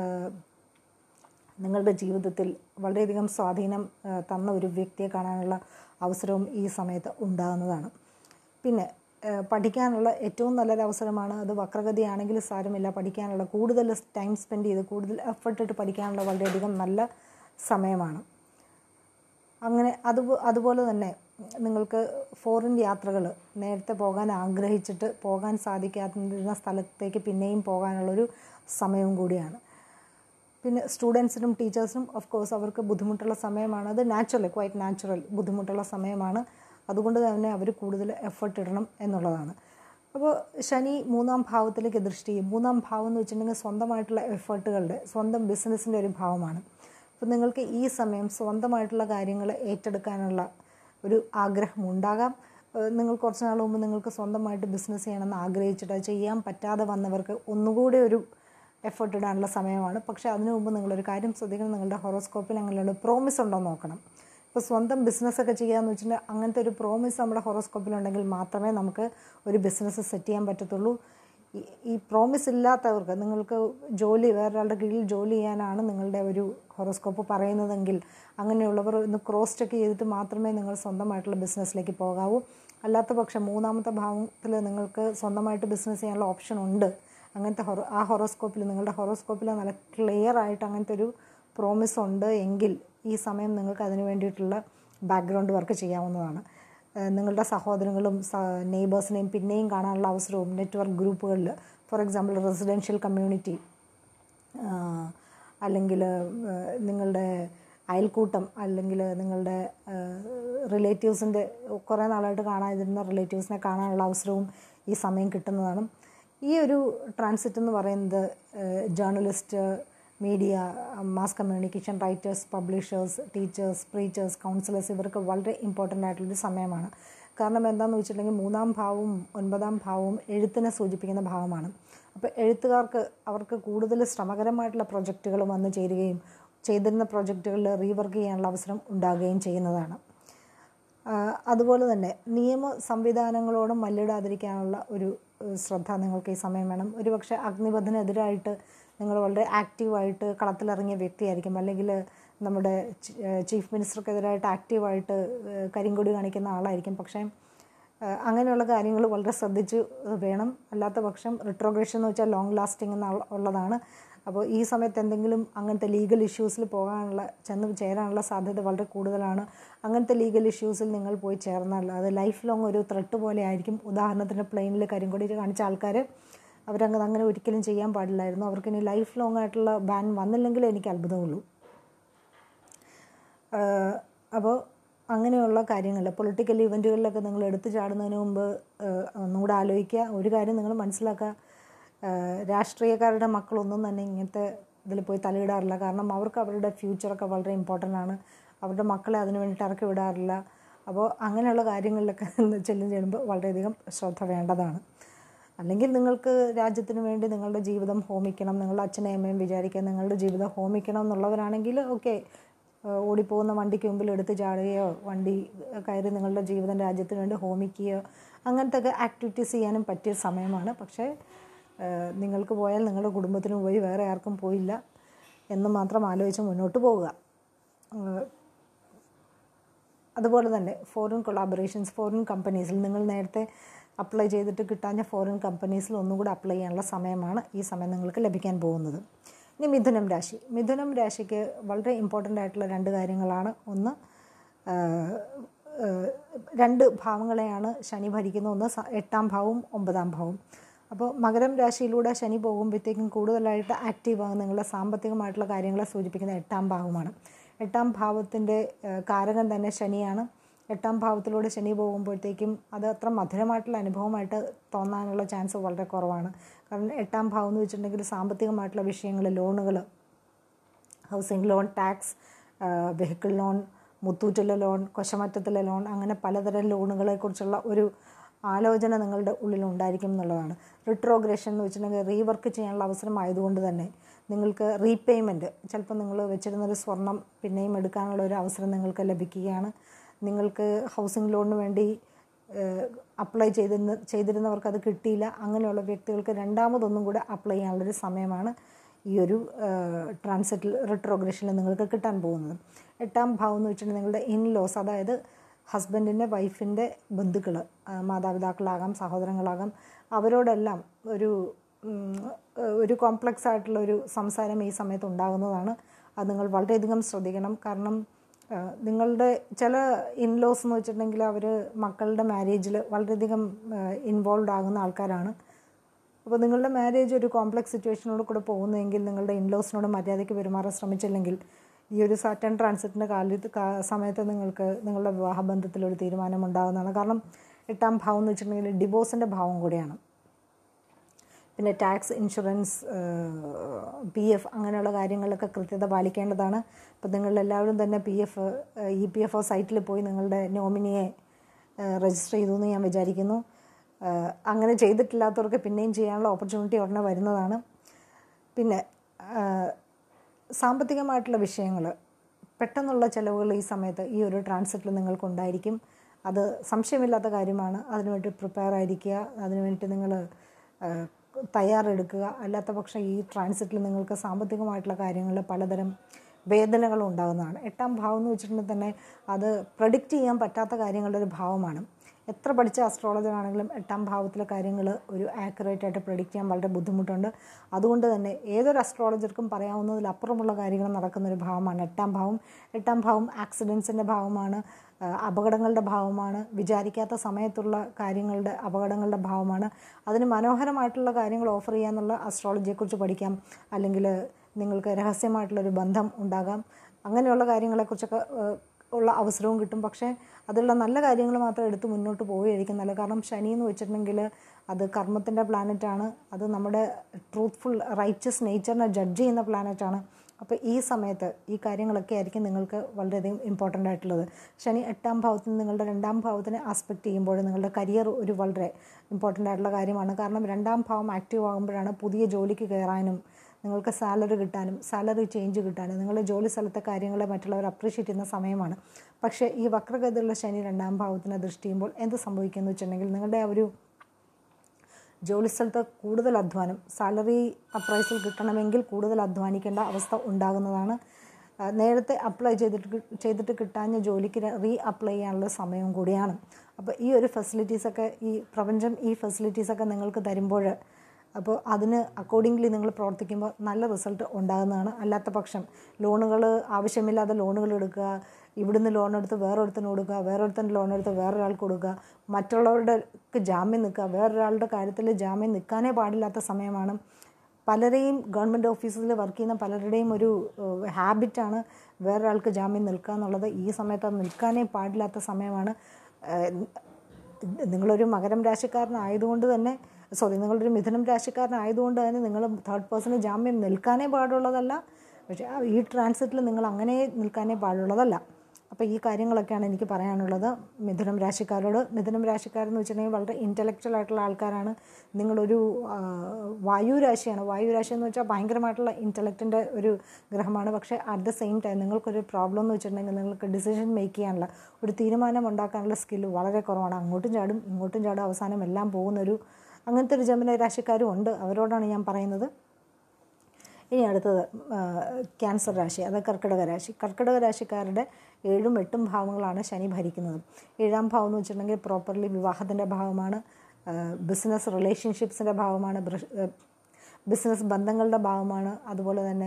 Speaker 1: നിങ്ങളുടെ ജീവിതത്തിൽ വളരെയധികം സ്വാധീനം തന്ന ഒരു വ്യക്തിയെ കാണാനുള്ള അവസരവും ഈ സമയത്ത് ഉണ്ടാകുന്നതാണ്. പിന്നെ പഠിക്കാനുള്ള ഏറ്റവും നല്ലൊരു അവസരമാണ്. അത് വക്രഗതിയാണെങ്കിൽ സാരമില്ല, പഠിക്കാനുള്ള കൂടുതൽ ടൈം സ്പെൻഡ് ചെയ്ത് കൂടുതൽ എഫർട്ട് ഇട്ട് പഠിക്കാനുള്ള വളരെയധികം നല്ല സമയമാണ്. അങ്ങനെ അത് അതുപോലെ തന്നെ നിങ്ങൾക്ക് ഫോറിൻ യാത്രകൾ നേരത്തെ പോകാൻ ആഗ്രഹിച്ചിട്ട് പോകാൻ സാധിക്കാതിരുന്ന സ്ഥലത്തേക്ക് പിന്നെയും പോകാനുള്ളൊരു സമയവും കൂടിയാണ്. പിന്നെ സ്റ്റുഡൻസിനും ടീച്ചേഴ്സിനും ഓഫ് കോഴ്സ് അവർക്ക് ബുദ്ധിമുട്ടുള്ള സമയമാണ്. അത് നാച്ചുറൽ, ക്വൈറ്റ് നാച്ചുറൽ ബുദ്ധിമുട്ടുള്ള സമയമാണ്. അതുകൊണ്ട് തന്നെ അവർ കൂടുതൽ എഫർട്ട് ഇടണം എന്നുള്ളതാണ്. അപ്പോൾ ശനി മൂന്നാം ഭാവത്തിലേക്ക് ദൃഷ്ടി ചെയ്യും. മൂന്നാം ഭാവം എന്ന് വെച്ചിട്ടുണ്ടെങ്കിൽ സ്വന്തമായിട്ടുള്ള എഫേർട്ടുകളുടെ, സ്വന്തം ബിസിനസ്സിൻ്റെ ഒരു ഭാവമാണ്. അപ്പോൾ നിങ്ങൾക്ക് ഈ സമയം സ്വന്തമായിട്ടുള്ള കാര്യങ്ങൾ ഏറ്റെടുക്കാനുള്ള ഒരു ആഗ്രഹം ഉണ്ടാകാം. നിങ്ങൾ കുറച്ച് നാൾ മുമ്പ് നിങ്ങൾക്ക് സ്വന്തമായിട്ട് ബിസിനസ് ചെയ്യണമെന്ന് ആഗ്രഹിച്ചിട്ട് അത് ചെയ്യാൻ പറ്റാതെ വന്നവർക്ക് ഒന്നുകൂടി ഒരു എഫേർട്ട് ഇടാനുള്ള സമയമാണ്. പക്ഷേ അതിനു മുമ്പ് നിങ്ങളൊരു കാര്യം ശ്രദ്ധിക്കണം, നിങ്ങളുടെ ഹൊറോസ്കോപ്പിൽ അങ്ങനെയുള്ള പ്രോമിസ് ഉണ്ടോ എന്ന് നോക്കണം. ഇപ്പോൾ സ്വന്തം ബിസിനസ്സൊക്കെ ചെയ്യാമെന്ന് വെച്ചിട്ടുണ്ടെങ്കിൽ അങ്ങനത്തെ ഒരു പ്രോമിസ് നമ്മുടെ ഹൊറോസ്കോപ്പിലുണ്ടെങ്കിൽ മാത്രമേ നമുക്ക് ഒരു ബിസിനസ് സെറ്റ് ചെയ്യാൻ പറ്റത്തുള്ളൂ. ഈ പ്രോമിസ് ഇല്ലാത്തവർക്ക്, നിങ്ങൾക്ക് ജോലി വേറൊരാളുടെ കീഴിൽ ജോലി ചെയ്യാനാണ് നിങ്ങളുടെ ഒരു ഹൊറോസ്കോപ്പ് പറയുന്നതെങ്കിൽ അങ്ങനെയുള്ളവർ ഒന്ന് ക്രോസ് ചെക്ക് ചെയ്തിട്ട് മാത്രമേ നിങ്ങൾ സ്വന്തമായിട്ടുള്ള ബിസിനസ്സിലേക്ക് പോകാവൂ. അല്ലാത്ത പക്ഷം മൂന്നാമത്തെ ഭാവത്തിൽ നിങ്ങൾക്ക് സ്വന്തമായിട്ട് ബിസിനസ് ചെയ്യാനുള്ള ഓപ്ഷൻ ഉണ്ട്. അങ്ങനത്തെ ഹൊറോ ആ ഹൊറോസ്കോപ്പിൽ നിങ്ങളുടെ ഹൊറോസ്കോപ്പിൽ നല്ല ക്ലിയർ ആയിട്ട് അങ്ങനത്തെ ഒരു പ്രോമിസ് ഉണ്ട് എങ്കിൽ ഈ സമയം നിങ്ങൾക്ക് അതിന് വേണ്ടിയിട്ടുള്ള ബാക്ക്ഗ്രൗണ്ട് വർക്ക് ചെയ്യാവുന്നതാണ്. നിങ്ങളുടെ സഹോദരങ്ങളും നെയ്ബേഴ്സിനെയും പിന്നെയും കാണാനുള്ള അവസരവും നെറ്റ്വർക്ക് ഗ്രൂപ്പുകളിൽ, ഫോർ എക്സാമ്പിൾ റെസിഡൻഷ്യൽ കമ്മ്യൂണിറ്റി, അല്ലെങ്കിൽ നിങ്ങളുടെ അയൽക്കൂട്ടം, അല്ലെങ്കിൽ നിങ്ങളുടെ റിലേറ്റീവ്സിൻ്റെ കുറേ നാളായിട്ട് കാണാതിരുന്ന റിലേറ്റീവ്സിനെ കാണാനുള്ള അവസരവും ഈ സമയം കിട്ടുന്നതാണ്. ഈ ഒരു ട്രാൻസിറ്റ് എന്ന് പറയുന്നത് journalist, media, mass communication, writers, publishers, teachers, preachers, counsellors ഇവർക്ക് വളരെ ഇമ്പോർട്ടൻ്റ് ആയിട്ടുള്ളൊരു സമയമാണ്. കാരണം എന്താണെന്ന് വെച്ചിട്ടുണ്ടെങ്കിൽ മൂന്നാം ഭാവവും ഒൻപതാം ഭാവവും എഴുത്തിനെ സൂചിപ്പിക്കുന്ന ഭാവമാണ്. അപ്പോൾ എഴുത്തുകാർക്ക് അവർക്ക് കൂടുതൽ ശ്രമകരമായിട്ടുള്ള പ്രൊജക്റ്റുകൾ വന്നു ചേരുകയും ചെയ്തിരുന്ന പ്രൊജക്റ്റുകളിൽ റീവർക്ക് ചെയ്യാനുള്ള അവസരം ഉണ്ടാകുകയും ചെയ്യുന്നതാണ്. അതുപോലെ തന്നെ നിയമ സംവിധാനങ്ങളോടും മല്ലിടാതിരിക്കാനുള്ള ഒരു ശ്രദ്ധ നിങ്ങൾക്ക് ഈ സമയം വേണം. ഒരുപക്ഷെ അഗ്നിപഥിനെതിരായിട്ട് നിങ്ങൾ വളരെ ആക്റ്റീവായിട്ട് കളത്തിലിറങ്ങിയ വ്യക്തിയായിരിക്കും, അല്ലെങ്കിൽ നമ്മുടെ ചീഫ് മിനിസ്റ്റർക്കെതിരായിട്ട് ആക്റ്റീവായിട്ട് കരിങ്കൊടി കാണിക്കുന്ന ആളായിരിക്കും. പക്ഷേ അങ്ങനെയുള്ള കാര്യങ്ങൾ വളരെ ശ്രദ്ധിച്ച് വേണം. അല്ലാത്ത പക്ഷം റിട്രോഗ്രേഷൻ എന്ന് വെച്ചാൽ ലോങ് ലാസ്റ്റിംഗ് എന്ന ഉള്ളതാണ്. അപ്പോൾ ഈ സമയത്ത് എന്തെങ്കിലും അങ്ങനത്തെ ലീഗൽ ഇഷ്യൂസിൽ പോകാനുള്ള ചെന്ന് ചേരാനുള്ള സാധ്യത വളരെ കൂടുതലാണ്. അങ്ങനത്തെ ലീഗൽ ഇഷ്യൂസിൽ നിങ്ങൾ പോയി ചേർന്നാൽ അത് ലൈഫ് ലോങ് ഒരു ത്രെട്ട് പോലെ ആയിരിക്കും. ഉദാഹരണത്തിന് പ്ലെയിനിൽ കരിങ്കൊടി കാണിച്ച ആൾക്കാർ അവരങ്ങനെ അങ്ങനെ ഒരിക്കലും ചെയ്യാൻ പാടില്ലായിരുന്നു. അവർക്കിനി ലൈഫ് ലോങ് ആയിട്ടുള്ള ബാൻ വന്നില്ലെങ്കിലേ എനിക്ക് അത്ഭുതമുള്ളൂ. അപ്പോൾ അങ്ങനെയുള്ള കാര്യങ്ങൾ പൊളിറ്റിക്കൽ ഇവൻറ്റുകളിലൊക്കെ നിങ്ങൾ എടുത്തു ചാടുന്നതിന് മുമ്പ് ഒന്നുകൂടെ ആലോചിക്കുക. ഒരു കാര്യം നിങ്ങൾ മനസ്സിലാക്കുക, രാഷ്ട്രീയക്കാരുടെ മക്കളൊന്നും തന്നെ ഇങ്ങനത്തെ ഇതിൽ പോയി തലയിടാറില്ല. കാരണം അവർക്ക് അവരുടെ ഫ്യൂച്ചറൊക്കെ വളരെ ഇമ്പോർട്ടൻ്റ് ആണ്. അവരുടെ മക്കളെ അതിന് വേണ്ടിയിട്ട് ഇറക്കി വിടാറില്ല. അപ്പോൾ അങ്ങനെയുള്ള കാര്യങ്ങളിലൊക്കെ ചെല്ലും ചെല്ലുമ്പോൾ വളരെയധികം ശ്രദ്ധ വേണ്ടതാണ്. അല്ലെങ്കിൽ നിങ്ങൾക്ക് രാജ്യത്തിന് വേണ്ടി നിങ്ങളുടെ ജീവിതം ഹോമിക്കണം, നിങ്ങളുടെ അച്ഛനെയും അമ്മയും വിചാരിക്കുക നിങ്ങളുടെ ജീവിതം ഹോമിക്കണം എന്നുള്ളവരാണെങ്കിൽ ഓക്കെ, ഓടിപ്പോകുന്ന വണ്ടിക്ക് മുമ്പിൽ എടുത്ത് ചാടുകയോ വണ്ടി കയറി നിങ്ങളുടെ ജീവിതം രാജ്യത്തിന് വേണ്ടി ഹോമിക്കുകയോ അങ്ങനത്തെ ഒക്കെ ആക്ടിവിറ്റീസ് ചെയ്യാനും പറ്റിയ സമയമാണ്. പക്ഷേ നിങ്ങൾക്ക് പോയാൽ നിങ്ങളുടെ കുടുംബത്തിന് പോയി വേറെ ആർക്കും പോയില്ല എന്ന് മാത്രം ആലോചിച്ച് മുന്നോട്ട് പോവുക. അതുപോലെ തന്നെ ഫോറിൻ കൊളാബറേഷൻസ്, ഫോറിൻ കമ്പനീസിൽ നിങ്ങൾ നേരത്തെ അപ്ലൈ ചെയ്തിട്ട് കിട്ടാഞ്ഞ ഫോറിൻ കമ്പനീസിൽ ഒന്നും കൂടി അപ്ലൈ ചെയ്യാനുള്ള സമയമാണ് ഈ സമയം നിങ്ങൾക്ക് ലഭിക്കാൻ പോകുന്നത്. ഇനി മിഥുനം രാശി. മിഥുനം രാശിക്ക് വളരെ ഇമ്പോർട്ടൻ്റ് ആയിട്ടുള്ള രണ്ട് കാര്യങ്ങളാണ്. ഒന്ന്, രണ്ട് ഭാവങ്ങളെയാണ് ശനി ഭരിക്കുന്നത്. ഒന്ന് എട്ടാം ഭാവവും ഒമ്പതാം ഭാവവും. അപ്പോൾ മകരം രാശിയിലൂടെ ശനി പോകുമ്പോഴത്തേക്കും കൂടുതലായിട്ട് ആക്റ്റീവ് ആകും നിങ്ങളുടെ സാമ്പത്തികമായിട്ടുള്ള കാര്യങ്ങളെ സൂചിപ്പിക്കുന്ന എട്ടാം ഭാവമാണ്. എട്ടാം ഭാവത്തിൻ്റെ കാരകൻ തന്നെ ശനിയാണ്. എട്ടാം ഭാവത്തിലൂടെ ശനി പോകുമ്പോഴത്തേക്കും അത് അത്ര മധുരമായിട്ടുള്ള അനുഭവമായിട്ട് തോന്നാനുള്ള ചാൻസ് വളരെ കുറവാണ്. കാരണം എട്ടാം ഭാവം എന്ന് വെച്ചിട്ടുണ്ടെങ്കിൽ സാമ്പത്തികമായിട്ടുള്ള വിഷയങ്ങൾ, ലോണുകൾ, housing loan, tax, vehicle loan, മുത്തൂറ്റിലെ ലോൺ, കൊശമറ്റത്തിലെ ലോൺ, അങ്ങനെ പലതരം ലോണുകളെക്കുറിച്ചുള്ള ഒരു ആലോചന നിങ്ങളുടെ ഉള്ളിലുണ്ടായിരിക്കും എന്നുള്ളതാണ്. റിട്രോഗ്രേഷൻ എന്ന് വെച്ചിട്ടുണ്ടെങ്കിൽ റീവർക്ക് ചെയ്യാനുള്ള അവസരം ആയതുകൊണ്ട് തന്നെ നിങ്ങൾക്ക് റീപേയ്മെൻറ്റ്, ചിലപ്പോൾ നിങ്ങൾ വെച്ചിരുന്നൊരു സ്വർണം പിന്നെയും എടുക്കാനുള്ള ഒരു അവസരം നിങ്ങൾക്ക് ലഭിക്കുകയാണ്. നിങ്ങൾക്ക് ഹൗസിംഗ് ലോണിന് വേണ്ടി അപ്ലൈ ചെയ്തിരുന്ന ചെയ്തിരുന്നവർക്ക് അത് കിട്ടിയില്ല, അങ്ങനെയുള്ള വ്യക്തികൾക്ക് രണ്ടാമതൊന്നും കൂടെ അപ്ലൈ ചെയ്യാനുള്ളൊരു സമയമാണ് ഈ ഒരു ട്രാൻസിറ്റിൽ റിട്രോഗ്രേഷനിൽ നിങ്ങൾക്ക് കിട്ടാൻ പോകുന്നത്. എട്ടാം ഭാവം എന്ന് വെച്ചിട്ടുണ്ടെങ്കിൽ നിങ്ങളുടെ ഇൻലോസ്, അതായത് ഹസ്ബൻഡിൻ്റെ വൈഫിൻ്റെ ബന്ധുക്കൾ, മാതാപിതാക്കളാകാം, സഹോദരങ്ങളാകാം, അവരോടെല്ലാം ഒരു ഒരു കോംപ്ലക്സ് ആയിട്ടുള്ള ഒരു സംസാരം ഈ സമയത്ത് ഉണ്ടാകുന്നതാണ്. അത് നിങ്ങൾ വളരെയധികം ശ്രദ്ധിക്കണം. കാരണം നിങ്ങളുടെ ചില ഇൻലോസ് എന്ന് വെച്ചിട്ടുണ്ടെങ്കിൽ അവർ മക്കളുടെ മാരേജിൽ വളരെയധികം ഇൻവോൾവ് ആകുന്ന ആൾക്കാരാണ്. അപ്പോൾ നിങ്ങളുടെ മാരേജ് ഒരു കോംപ്ലക്സ് സിറ്റുവേഷനോട് കൂടെ പോകുന്നതെങ്കിൽ നിങ്ങളുടെ ഇൻലോസിനോട് മര്യാദയ്ക്ക് പെരുമാറാൻ ശ്രമിച്ചില്ലെങ്കിൽ ഈ ഒരു സാറ്റൻ ട്രാൻസിറ്റിൻ്റെ കാലത്ത് സമയത്ത് നിങ്ങൾക്ക് നിങ്ങളുടെ വിവാഹബന്ധത്തിലൊരു തീരുമാനം ഉണ്ടാകുന്നതാണ്. കാരണം എട്ടാം ഭാവം എന്ന് വെച്ചിട്ടുണ്ടെങ്കിൽ ഡിവോഴ്സിൻ്റെ ഭാവം കൂടിയാണ്. പിന്നെ ടാക്സ്, ഇൻഷുറൻസ്, പി എഫ് അങ്ങനെയുള്ള കാര്യങ്ങളൊക്കെ കൃത്യത പാലിക്കേണ്ടതാണ്. അപ്പോൾ നിങ്ങളെല്ലാവരും തന്നെ P F E P F O സൈറ്റിൽ പോയി നിങ്ങളുടെ നോമിനിയെ രജിസ്റ്റർ ചെയ്തു എന്ന് ഞാൻ വിചാരിക്കുന്നു. അങ്ങനെ ചെയ്തിട്ടില്ലാത്തവർക്ക് പിന്നെയും ചെയ്യാനുള്ള ഓപ്പർച്യൂണിറ്റി ഉടനെ വരുന്നതാണ്. പിന്നെ സാമ്പത്തികമായിട്ടുള്ള വിഷയങ്ങൾ, പെട്ടെന്നുള്ള ചിലവുകൾ ഈ സമയത്ത് ഈ ഒരു ട്രാൻസിറ്റിൽ നിങ്ങൾക്കുണ്ടായിരിക്കും. അത് സംശയമില്ലാത്ത കാര്യമാണ്. അതിനുവേണ്ടി പ്രിപ്പയർ ആയിരിക്കുക, അതിനുവേണ്ടി നിങ്ങൾ തയ്യാറെടുക്കുക. അല്ലാത്ത പക്ഷം ഈ ട്രാൻസിറ്റിൽ നിങ്ങൾക്ക് സാമ്പത്തികമായിട്ടുള്ള കാര്യങ്ങളിൽ പലതരം വേദനകൾ ഉണ്ടാകുന്നതാണ്. എട്ടാം ഭാവം എന്ന് വെച്ചിട്ടുണ്ടെങ്കിൽ തന്നെ അത് പ്രഡിക്റ്റ് ചെയ്യാൻ പറ്റാത്ത കാര്യങ്ങളുടെ ഒരു ഭാവമാണ്. എത്ര പഠിച്ച അസ്ട്രോളജർ ആണെങ്കിലും എട്ടാം ഭാവത്തിലെ കാര്യങ്ങൾ ഒരു ആക്യുറേറ്റ് ആയിട്ട് പ്രഡിക്റ്റ് ചെയ്യാൻ വളരെ ബുദ്ധിമുട്ടുണ്ട്. അതുകൊണ്ട് തന്നെ ഏതൊരു അസ്ട്രോളജർക്കും പറയാവുന്നതിലപ്പുറമുള്ള കാര്യങ്ങൾ നടക്കുന്നൊരു ഭാവമാണ് എട്ടാം ഭാവം. എട്ടാം ഭാവം ആക്സിഡൻസിൻ്റെ ഭാവമാണ്, അപകടങ്ങളുടെ ഭാവമാണ്, വിചാരിക്കാത്ത സമയത്തുള്ള കാര്യങ്ങളുടെ അപകടങ്ങളുടെ ഭാവമാണ്. അതിന് മനോഹരമായിട്ടുള്ള കാര്യങ്ങൾ ഓഫർ ചെയ്യാന്നുള്ള അസ്ട്രോളജിയെക്കുറിച്ച് പഠിക്കാം. അല്ലെങ്കിൽ നിങ്ങൾക്ക് രഹസ്യമായിട്ടുള്ളൊരു ബന്ധം ഉണ്ടാകാം. അങ്ങനെയുള്ള കാര്യങ്ങളെക്കുറിച്ചൊക്കെ ഉള്ള അവസരവും കിട്ടും. പക്ഷേ അതിലുള്ള നല്ല കാര്യങ്ങൾ മാത്രം എടുത്ത് മുന്നോട്ട് പോവുകയായിരിക്കും നല്ലത്. കാരണം ശനി എന്ന് വെച്ചിട്ടുണ്ടെങ്കിൽ അത് കർമ്മത്തിൻ്റെ പ്ലാനറ്റാണ്. അത് നമ്മുടെ ട്രൂത്ത്ഫുൾ റൈച്ചസ് നേച്ചറിനെ ജഡ്ജ് ചെയ്യുന്ന പ്ലാനറ്റാണ്. അപ്പോൾ ഈ സമയത്ത് ഈ കാര്യങ്ങളൊക്കെ ആയിരിക്കും നിങ്ങൾക്ക് വളരെയധികം ഇമ്പോർട്ടൻ്റ് ആയിട്ടുള്ളത്. ശനി എട്ടാം ഭാവത്തിൽ നിന്ന് നിങ്ങളുടെ രണ്ടാം ഭാവത്തിനെ ആസ്പെക്റ്റ് ചെയ്യുമ്പോൾ നിങ്ങളുടെ കരിയർ ഒരു വളരെ ഇമ്പോർട്ടൻ്റ് ആയിട്ടുള്ള കാര്യമാണ്. കാരണം രണ്ടാം ഭാവം ആക്റ്റീവ് ആകുമ്പോഴാണ് പുതിയ ജോലിക്ക് കയറാനും നിങ്ങൾക്ക് സാലറി കിട്ടാനും സാലറി ചേഞ്ച് കിട്ടാനും നിങ്ങളുടെ ജോലി സ്ഥലത്തെ കാര്യങ്ങളെ മറ്റുള്ളവർ അപ്രീഷിയേറ്റ് ചെയ്യുന്ന സമയമാണ്. പക്ഷേ ഈ വക്രഗതിയുള്ള ശനി രണ്ടാം ഭാവത്തിനെ ദൃഷ്ടി ചെയ്യുമ്പോൾ എന്ത് സംഭവിക്കുമെന്ന് വെച്ചിട്ടുണ്ടെങ്കിൽ നിങ്ങളുടെ ആ ഒരു ജോലി സ്ഥലത്ത് കൂടുതൽ അധ്വാനം, സാലറി അപ്രൈസൽ കിട്ടണമെങ്കിൽ കൂടുതൽ അധ്വാനിക്കേണ്ട അവസ്ഥ ഉണ്ടാകുന്നതാണ്. നേരത്തെ അപ്ലൈ ചെയ്തിട്ട് ചെയ്തിട്ട് കിട്ടാഞ്ഞ ജോലിക്ക് റീ അപ്ലൈ ചെയ്യാനുള്ള സമയവും കൂടിയാണ്. അപ്പോൾ ഈ ഒരു ഫെസിലിറ്റീസൊക്കെ ഈ പ്രപഞ്ചം ഈ ഫെസിലിറ്റീസൊക്കെ നിങ്ങൾക്ക് തരുമ്പോൾ അപ്പോൾ അതിന് അക്കോർഡിംഗ്ലി നിങ്ങൾ പ്രവർത്തിക്കുമ്പോൾ നല്ല റിസൾട്ട് ഉണ്ടാകുന്നതാണ്. അല്ലാത്ത പക്ഷം ലോണുകൾ ആവശ്യമില്ലാതെ ലോണുകൾ എടുക്കുക, ഇവിടുന്ന് ലോൺ എടുത്ത് വേറൊരുത്തിന് കൊടുക്കുക, വേറൊരുത്തൻ്റെ ലോൺ എടുത്ത് വേറൊരാൾക്ക് കൊടുക്കുക, മറ്റുള്ളവരുടെ ജാമ്യം നിൽക്കുക, വേറൊരാളുടെ കാര്യത്തിൽ ജാമ്യം നിൽക്കാനേ പാടില്ലാത്ത സമയമാണ്. പലരെയും ഗവൺമെൻറ് ഓഫീസിൽ വർക്ക് ചെയ്യുന്ന പലരുടെയും ഒരു ഹാബിറ്റാണ് വേറൊരാൾക്ക് ജാമ്യം നിൽക്കുക എന്നുള്ളത്. ഈ സമയത്ത് അത് നിൽക്കാനേ പാടില്ലാത്ത സമയമാണ്. നിങ്ങളൊരു മകരം രാശിക്കാരനായതുകൊണ്ട് തന്നെ സോറി നിങ്ങളൊരു മിഥുനം രാശിക്കാരനായതുകൊണ്ട് തന്നെ നിങ്ങൾ തേർഡ് പേഴ്സണ് ജാമ്യം നിൽക്കാനേ പാടുള്ളതല്ല. പക്ഷേ ഈ ട്രാൻസിറ്റിൽ നിങ്ങൾ അങ്ങനെ നിൽക്കാനേ പാടുള്ളതല്ല. അപ്പോൾ ഈ കാര്യങ്ങളൊക്കെയാണ് എനിക്ക് പറയാനുള്ളത് മിഥുനം രാശിക്കാരോട്. മിഥുനം രാശിക്കാരെന്ന് വെച്ചിട്ടുണ്ടെങ്കിൽ വളരെ ഇൻ്റലക്ച്വൽ ആയിട്ടുള്ള ആൾക്കാരാണ്. നിങ്ങളൊരു വായു രാശിയാണ്. വായു രാശി എന്ന് വെച്ചാൽ ഭയങ്കരമായിട്ടുള്ള ഇൻ്റലക്റ്റിൻ്റെ ഒരു ഗ്രഹമാണ്. പക്ഷേ അറ്റ് ദ സെയിം ടൈം നിങ്ങൾക്കൊരു പ്രോബ്ലം എന്ന് വെച്ചിട്ടുണ്ടെങ്കിൽ നിങ്ങൾക്ക് ഡിസിഷൻ മേക്ക് ചെയ്യാനുള്ള ഒരു തീരുമാനം ഉണ്ടാക്കാനുള്ള സ്കില്ല് വളരെ കുറവാണ്. അങ്ങോട്ടും ചാടും ഇങ്ങോട്ടും ചാടും, അവസാനം എല്ലാം പോകുന്നൊരു അങ്ങനത്തെ ഒരു ജമിനി രാശിക്കാരും ഉണ്ട്. അവരോടാണ് ഞാൻ പറയുന്നത്. ഇനി അടുത്തത് ക്യാൻസർ രാശി, അത് കർക്കിടക രാശി. കർക്കിടക രാശിക്കാരുടെ ഏഴും എട്ടും ഭാവങ്ങളാണ് ശനി ഭരിക്കുന്നത്. ഏഴാം ഭാവം എന്ന് വെച്ചിട്ടുണ്ടെങ്കിൽ പ്രോപ്പർലി വിവാഹത്തിൻ്റെ ഭാവമാണ്, ബിസിനസ് റിലേഷൻഷിപ്സിൻ്റെ ഭാവമാണ്, ബിസിനസ് ബന്ധങ്ങളുടെ ഭാവമാണ്. അതുപോലെ തന്നെ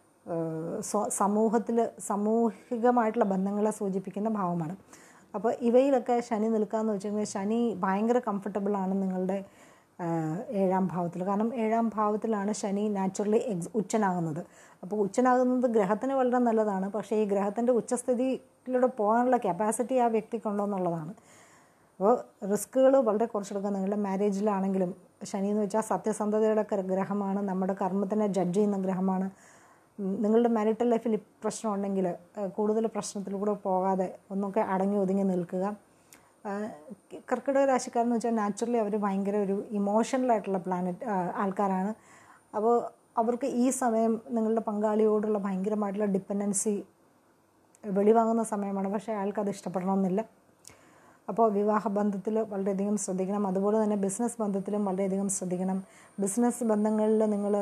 Speaker 1: സമൂഹത്തിൽ സാമൂഹികമായിട്ടുള്ള ബന്ധങ്ങളെ സൂചിപ്പിക്കുന്ന ഭാവമാണ്. അപ്പോൾ ഇവയിലൊക്കെ ശനി നിൽക്കാമെന്ന് വെച്ചിട്ടുണ്ടെങ്കിൽ ശനി ഭയങ്കര കംഫർട്ടബിളാണ് നിങ്ങളുടെ ഏഴാം ഭാവത്തിൽ. കാരണം ഏഴാം ഭാവത്തിലാണ് ശനി നാച്ചുറലി എക്സ് ഉച്ചനാകുന്നത്. അപ്പോൾ ഉച്ചനാകുന്നത് ഗ്രഹത്തിന് വളരെ നല്ലതാണ്. പക്ഷേ ഈ ഗ്രഹത്തിൻ്റെ ഉച്ചസ്ഥിതിയിലൂടെ പോകാനുള്ള കപ്പാസിറ്റി ആ വ്യക്തിക്കുണ്ടോ എന്നുള്ളതാണ്. അപ്പോൾ റിസ്ക്കുകൾ വളരെ കുറച്ചെടുക്കുക. നിങ്ങളുടെ മാരേജിലാണെങ്കിലും ശനി എന്ന് വെച്ചാൽ സത്യസന്ധതയുടെ ഗ്രഹമാണ്, നമ്മുടെ കർമ്മത്തിനെ ജഡ്ജ് ചെയ്യുന്ന ഗ്രഹമാണ്. നിങ്ങളുടെ മാരിറ്റൽ ലൈഫിൽ പ്രശ്നം ഉണ്ടെങ്കിൽ കൂടുതൽ പ്രശ്നത്തിലൂടെ പോകാതെ ഒന്നൊക്കെ അടങ്ങി ഒതുങ്ങി നിൽക്കുക. കർക്കിടക രാശിക്കാരെന്ന് വെച്ചാൽ നാച്ചുറലി അവർ ഭയങ്കര ഒരു ഇമോഷണലായിട്ടുള്ള പ്ലാനറ്റ് ആൾക്കാരാണ്. അപ്പോൾ അവർക്ക് ഈ സമയം നിങ്ങളുടെ പങ്കാളിയോടുള്ള ഭയങ്കരമായിട്ടുള്ള ഡിപ്പെൻഡൻസി വെളിവാങ്ങുന്ന സമയമാണ്. പക്ഷേ അയാൾക്കത് ഇഷ്ടപ്പെടണമെന്നില്ല. അപ്പോൾ വിവാഹ ബന്ധത്തിൽ വളരെയധികം ശ്രദ്ധിക്കണം. അതുപോലെ തന്നെ ബിസിനസ് ബന്ധത്തിലും വളരെയധികം ശ്രദ്ധിക്കണം. ബിസിനസ് ബന്ധങ്ങളിൽ നിങ്ങൾ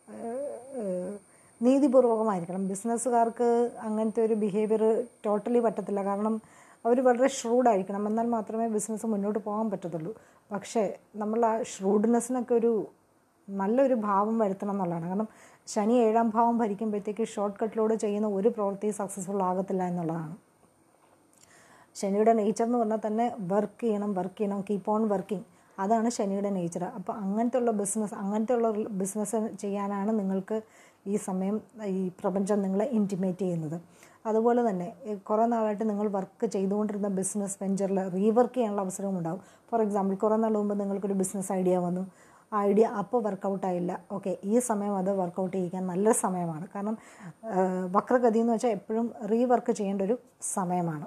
Speaker 1: നീതിപൂർവകമായിരിക്കണം. ബിസിനസ്സുകാർക്ക് അങ്ങനത്തെ ഒരു ബിഹേവിയർ ടോട്ടലി പറ്റത്തില്ല. കാരണം അവർ വളരെ ഷ്രൂഡായിരിക്കണം. എന്നാൽ മാത്രമേ ബിസിനസ് മുന്നോട്ട് പോകാൻ പറ്റത്തുള്ളൂ. പക്ഷേ നമ്മൾ ആ ഷ്രൂഡ്നെസ്സിനൊക്കെ ഒരു നല്ലൊരു ഭാവം വരുത്തണം എന്നുള്ളതാണ്. കാരണം ശനി ഏഴാം ഭാവം ഭരിക്കുമ്പോഴത്തേക്ക് ഷോർട്ട് കട്ടിലൂടെ ചെയ്യുന്ന ഒരു പ്രവൃത്തി സക്സസ്ഫുൾ ആകത്തില്ല എന്നുള്ളതാണ്. ശനിയുടെ നേച്ചർ എന്ന് പറഞ്ഞാൽ തന്നെ വർക്ക് ചെയ്യണം, വർക്ക് ചെയ്യണം, കീപ്പ് ഓൺ വർക്കിംഗ്. അതാണ് ശനിയുടെ നേച്ചർ. അപ്പോൾ അങ്ങനത്തെ ഉള്ള ബിസിനസ് അങ്ങനത്തെ ഉള്ള ബിസിനസ് ചെയ്യാനാണ് നിങ്ങൾക്ക് ഈ സമയം ഈ പ്രപഞ്ചം നിങ്ങളെ ഇൻറ്റിമേറ്റ് ചെയ്യുന്നത്. അതുപോലെ തന്നെ കുറേ നാളായിട്ട് നിങ്ങൾ വർക്ക് ചെയ്തുകൊണ്ടിരുന്ന ബിസിനസ് വെഞ്ചറിൽ റീവർക്ക് ചെയ്യാനുള്ള അവസരവും ഉണ്ടാകും. ഫോർ എക്സാമ്പിൾ, കുറേ നാൾ മുമ്പ് നിങ്ങൾക്കൊരു ബിസിനസ് ഐഡിയ വന്നു, ആ ഐഡിയ അപ്പോൾ വർക്കൗട്ടായില്ല. ഓക്കെ, ഈ സമയം അത് വർക്കൗട്ട് ചെയ്യിക്കാൻ നല്ല സമയമാണ്. കാരണം വക്രഗതി എന്ന് വെച്ചാൽ എപ്പോഴും റീവർക്ക് ചെയ്യേണ്ട ഒരു സമയമാണ്.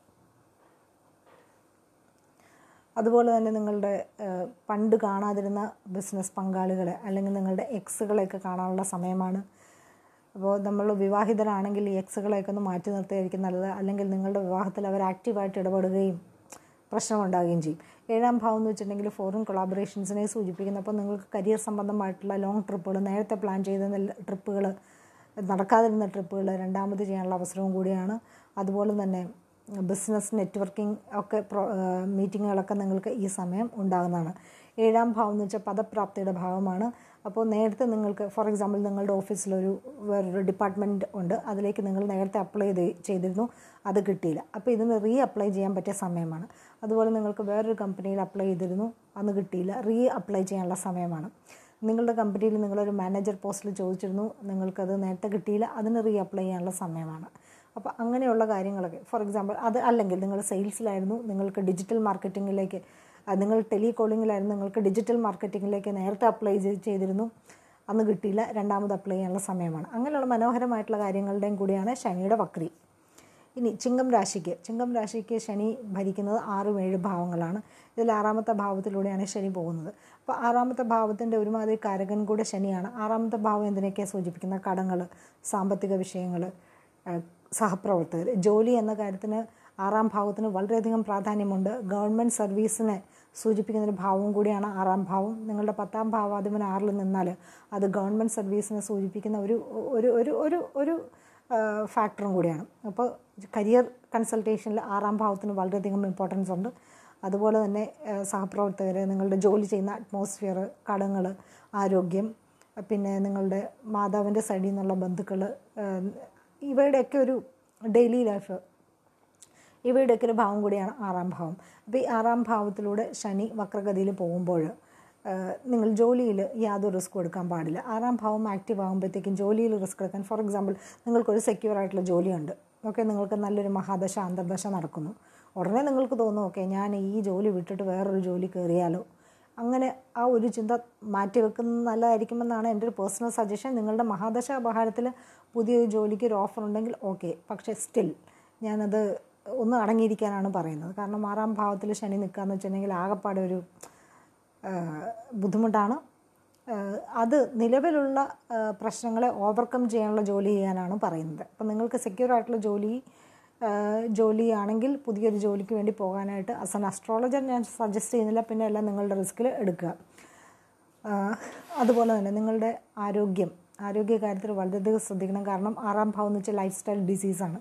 Speaker 1: അതുപോലെ തന്നെ നിങ്ങളുടെ പണ്ട് കാണാതിരുന്ന ബിസിനസ് പങ്കാളികളെ അല്ലെങ്കിൽ നിങ്ങളുടെ എക്സുകളെയൊക്കെ കാണാനുള്ള സമയമാണ്. അപ്പോൾ നമ്മൾ വിവാഹിതരാണെങ്കിൽ ഈ എക്സുകളെയൊക്കെ ഒന്ന് മാറ്റി നിർത്തിയായിരിക്കും നല്ലത്. അല്ലെങ്കിൽ നിങ്ങളുടെ വിവാഹത്തിൽ അവർ ആക്റ്റീവായിട്ട് ഇടപെടുകയും പ്രശ്നമുണ്ടാകുകയും ചെയ്യും. ഏഴാം ഭാവം എന്ന് വെച്ചിട്ടുണ്ടെങ്കിൽ ഫോറിൻ കൊളാബറേഷൻസിനെ സൂചിപ്പിക്കുന്നു. അപ്പോൾ നിങ്ങൾക്ക് കരിയർ സംബന്ധമായിട്ടുള്ള ലോങ് ട്രിപ്പുകൾ, നേരത്തെ പ്ലാൻ ചെയ്ത ട്രിപ്പുകൾ, നടക്കാതിരുന്ന ട്രിപ്പുകൾ രണ്ടാമത് ചെയ്യാനുള്ള അവസരവും കൂടിയാണ്. അതുപോലെ തന്നെ ബിസിനസ് നെറ്റ്വർക്കിംഗ് ഒക്കെ മീറ്റിങ്ങുകളൊക്കെ നിങ്ങൾക്ക് ഈ സമയം ഉണ്ടാകുന്നതാണ്. ഏഴാം ഭാവം എന്ന് വെച്ചാൽ പദപ്രാപ്തിയുടെ ഭാവമാണ്. അപ്പോൾ നേരത്തെ നിങ്ങൾക്ക് ഫോർ എക്സാമ്പിൾ നിങ്ങളുടെ ഓഫീസിലൊരു വേറൊരു ഡിപ്പാർട്ട്മെൻറ്റ് ഉണ്ട്, അതിലേക്ക് നിങ്ങൾ നേരത്തെ അപ്ലൈ ചെയ്തിരുന്നു, അത് കിട്ടിയില്ല. അപ്പോൾ ഇതിന് റീ അപ്ലൈ ചെയ്യാൻ പറ്റിയ സമയമാണ്. അതുപോലെ നിങ്ങൾക്ക് വേറൊരു കമ്പനിയിൽ അപ്ലൈ ചെയ്തിരുന്നു, അന്ന് കിട്ടിയില്ല, റീ അപ്ലൈ ചെയ്യാനുള്ള സമയമാണ്. നിങ്ങളുടെ കമ്പനിയിൽ നിങ്ങളൊരു മാനേജർ പോസ്റ്റിൽ ചോദിച്ചിരുന്നു, നിങ്ങൾക്കത് നേരത്തെ കിട്ടിയില്ല, അതിന് റീ അപ്ലൈ ചെയ്യാനുള്ള സമയമാണ്. അപ്പോൾ അങ്ങനെയുള്ള കാര്യങ്ങളൊക്കെ ഫോർ എക്സാമ്പിൾ അത് അല്ലെങ്കിൽ നിങ്ങൾ സെയിൽസിലായിരുന്നു, നിങ്ങൾക്ക് ഡിജിറ്റൽ മാർക്കറ്റിങ്ങിലേക്ക്, നിങ്ങൾ ടെലികോളിങ്ങിലായിരുന്നു, നിങ്ങൾക്ക് ഡിജിറ്റൽ മാർക്കറ്റിങ്ങിലേക്ക് നേരത്തെ അപ്ലൈ ചെയ്തിരുന്നു, അന്ന് കിട്ടിയില്ല, രണ്ടാമത് അപ്ലൈ ചെയ്യാനുള്ള സമയമാണ്. അങ്ങനെയുള്ള മനോഹരമായിട്ടുള്ള കാര്യങ്ങളുടെയും കൂടിയാണ് ശനിയുടെ വക്രി. ഇനി ചിങ്ങം രാശിക്ക് ചിങ്ങം രാശിക്ക് ശനി ഭരിക്കുന്നത് ആറും ഏഴ് ഭാവങ്ങളാണ്. ഇതിൽ ആറാമത്തെ ഭാവത്തിലൂടെയാണ് ശനി പോകുന്നത്. അപ്പോൾ ആറാമത്തെ ഭാവത്തിൻ്റെ ഒരുമാതിരി കാരകൻ കൂടെ ശനിയാണ്. ആറാമത്തെ ഭാവം എന്തിനൊക്കെയാണ് സൂചിപ്പിക്കുന്നത്? കടങ്ങൾ, സാമ്പത്തിക വിഷയങ്ങൾ, സഹപ്രവർത്തകർ, ജോലി എന്ന കാര്യത്തിന് ആറാം ഭാവത്തിന് വളരെയധികം പ്രാധാന്യമുണ്ട്. ഗവൺമെൻറ് സർവീസിനെ സൂചിപ്പിക്കുന്നൊരു ഭാവവും കൂടിയാണ് ആറാം ഭാവം. നിങ്ങളുടെ പത്താം ഭാവാധിപൻ ആറിൽ നിന്നാൽ അത് ഗവൺമെൻറ് സർവീസിനെ സൂചിപ്പിക്കുന്ന ഒരു ഒരു ഒരു ഒരു ഒരു ഫാക്ടറും കൂടിയാണ്. അപ്പോൾ കരിയർ കൺസൾട്ടേഷനിൽ ആറാം ഭാവത്തിന് വളരെയധികം ഇമ്പോർട്ടൻസ് ഉണ്ട്. അതുപോലെ തന്നെ സഹപ്രവർത്തകർ, നിങ്ങളുടെ ജോലി ചെയ്യുന്ന അറ്റ്മോസ്ഫിയർ, കടങ്ങൾ, ആരോഗ്യം, പിന്നെ നിങ്ങളുടെ മാതാവിൻ്റെ സൈഡിൽ നിന്നുള്ള ബന്ധുക്കൾ, ഇവയുടെയൊക്കെ ഒരു ഡെയിലി ലൈഫ്, ഇവയുടെയൊക്കെ ഒരു ഭാവം കൂടിയാണ് ആറാം ഭാവം. അപ്പോൾ ഈ ആറാം ഭാവത്തിലൂടെ ശനി വക്രഗതിയിൽ പോകുമ്പോൾ നിങ്ങൾ ജോലിയിൽ യാതൊരു റിസ്ക്കും എടുക്കാൻ പാടില്ല. ആറാം ഭാവം ആക്റ്റീവ് ആകുമ്പോഴത്തേക്കും ജോലിയിൽ റിസ്ക് എടുക്കാൻ, ഫോർ എക്സാമ്പിൾ നിങ്ങൾക്കൊരു സെക്യൂർ ആയിട്ടുള്ള ജോലിയുണ്ട്, ഓക്കെ, നിങ്ങൾക്ക് നല്ലൊരു മഹാദശ അന്തർദശ നടക്കുന്നു, ഉടനെ നിങ്ങൾക്ക് തോന്നും ഓക്കെ ഞാൻ ഈ ജോലി വിട്ടിട്ട് വേറൊരു ജോലി കയറിയാലോ. അങ്ങനെ ആ ഒരു ചിന്ത മാറ്റി വെക്കുന്നത് നല്ലതായിരിക്കുമെന്നാണ് എൻ്റെ ഒരു പേഴ്സണൽ സജഷൻ. നിങ്ങളുടെ മഹാദശ അപഹാരത്തിൽ പുതിയൊരു ജോലിക്ക് ഒരു ഓഫർ ഉണ്ടെങ്കിൽ ഓക്കെ, പക്ഷേ സ്റ്റിൽ ഞാനത് ഒന്ന് അടങ്ങിയിരിക്കാനാണ് പറയുന്നത്. കാരണം ആറാം ഭാവത്തിൽ ശനി നിൽക്കുകയെന്ന് വെച്ചിട്ടുണ്ടെങ്കിൽ ആകെപ്പാടെ ഒരു ബുദ്ധിമുട്ടാണ്. അത് നിലവിലുള്ള പ്രശ്നങ്ങളെ ഓവർകം ചെയ്യാനുള്ള ജോലി ചെയ്യാനാണ് പറയുന്നത്. അപ്പം നിങ്ങൾക്ക് സെക്യൂർ ആയിട്ടുള്ള ജോലി ജോലിയാണെങ്കിൽ പുതിയൊരു ജോലിക്ക് വേണ്ടി പോകാനായിട്ട് ആസ് ആൻ അസ്ട്രോളജർ ഞാൻ സജസ്റ്റ് ചെയ്യുന്നില്ല. പിന്നെ എല്ലാം നിങ്ങളുടെ റിസ്കിൽ എടുക്കുക. അതുപോലെ തന്നെ നിങ്ങളുടെ ആരോഗ്യം ആരോഗ്യ കാര്യത്തിൽ വളരെയധികം ശ്രദ്ധിക്കണം. കാരണം ആറാം ഭാവം എന്ന് വെച്ചാൽ ലൈഫ് സ്റ്റൈൽ ഡിസീസാണ്.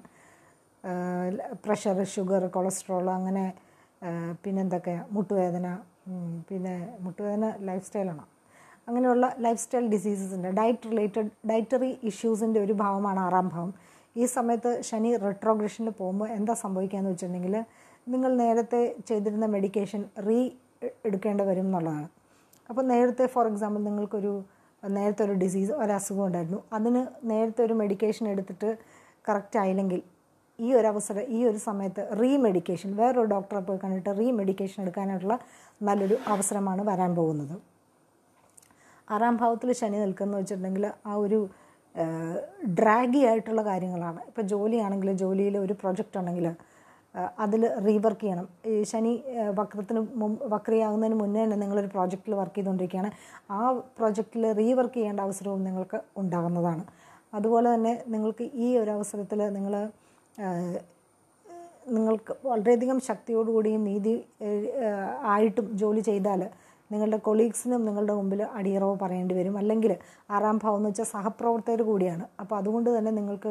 Speaker 1: പ്രഷർ, ഷുഗർ, കൊളസ്ട്രോൾ, അങ്ങനെ പിന്നെന്തൊക്കെയാണ്, മുട്ടുവേദന, പിന്നെ മുട്ടുവേദന ലൈഫ് സ്റ്റൈലാണ്. അങ്ങനെയുള്ള ലൈഫ് സ്റ്റൈൽ ഡിസീസസിൻ്റെ ഡയറ്റ് റിലേറ്റഡ് ഡയറ്ററി ഇഷ്യൂസിൻ്റെ ഒരു ഭാവമാണ് ആറാം ഭാവം. ഈ സമയത്ത് ശനി റെട്രോഗ്രഷനിൽ പോകുമ്പോൾ എന്താ സംഭവിക്കുകയെന്ന് വെച്ചിട്ടുണ്ടെങ്കിൽ നിങ്ങൾ നേരത്തെ ചെയ്തിരുന്ന മെഡിക്കേഷൻ റീ എടുക്കേണ്ടി വരും എന്നുള്ളതാണ്. അപ്പോൾ നേരത്തെ ഫോർ എക്സാമ്പിൾ നിങ്ങൾക്കൊരു നേരത്തെ ഒരു ഡിസീസ് ഒരസുഖം ഉണ്ടായിരുന്നു, അതിന് നേരത്തെ ഒരു മെഡിക്കേഷൻ എടുത്തിട്ട് കറക്റ്റ് ആയില്ലെങ്കിൽ ഈ ഒരു അവസരം ഈ ഒരു സമയത്ത് റീമെഡിക്കേഷൻ വേറൊരു ഡോക്ടറെ പോയി കണ്ടിട്ട് റീമെഡിക്കേഷൻ എടുക്കാനായിട്ടുള്ള നല്ലൊരു അവസരമാണ് വരാൻ പോകുന്നത്. ആറാം ഭാവത്തിൽ ശനി നിൽക്കുന്നത് വെച്ചിട്ടുണ്ടെങ്കിൽ ആ ഒരു ഡ്രാഗി ആയിട്ടുള്ള കാര്യങ്ങളാണ്. ഇപ്പോൾ ജോലിയാണെങ്കിൽ ജോലിയിൽ ഒരു പ്രൊജക്റ്റ് ഉണ്ടെങ്കിൽ അതിൽ റീവർക്ക് ചെയ്യണം. ഈ ശനി വക്രത്തിന് മുമ്പ് വക്രിയാകുന്നതിന് മുന്നേ തന്നെ നിങ്ങളൊരു പ്രോജക്റ്റിൽ വർക്ക് ചെയ്തുകൊണ്ടിരിക്കുകയാണ്, ആ പ്രോജക്റ്റിൽ റീവർക്ക് ചെയ്യേണ്ട അവസരവും നിങ്ങൾക്ക് ഉണ്ടാകുന്നതാണ്. അതുപോലെ തന്നെ നിങ്ങൾക്ക് ഈ ഒരു അവസരത്തിൽ നിങ്ങൾ നിങ്ങൾക്ക് വളരെയധികം ശക്തിയോടുകൂടിയും നീതി ആയിട്ടും ജോലി ചെയ്താൽ നിങ്ങളുടെ കൊളീഗ്സിനും നിങ്ങളുടെ മുമ്പിൽ അടിയറവ് പറയേണ്ടി വരും. അല്ലെങ്കിൽ ആറാം ഭാവം എന്ന് വെച്ചാൽ സഹപ്രവർത്തകർ കൂടിയാണ്. അപ്പോൾ അതുകൊണ്ട് തന്നെ നിങ്ങൾക്ക്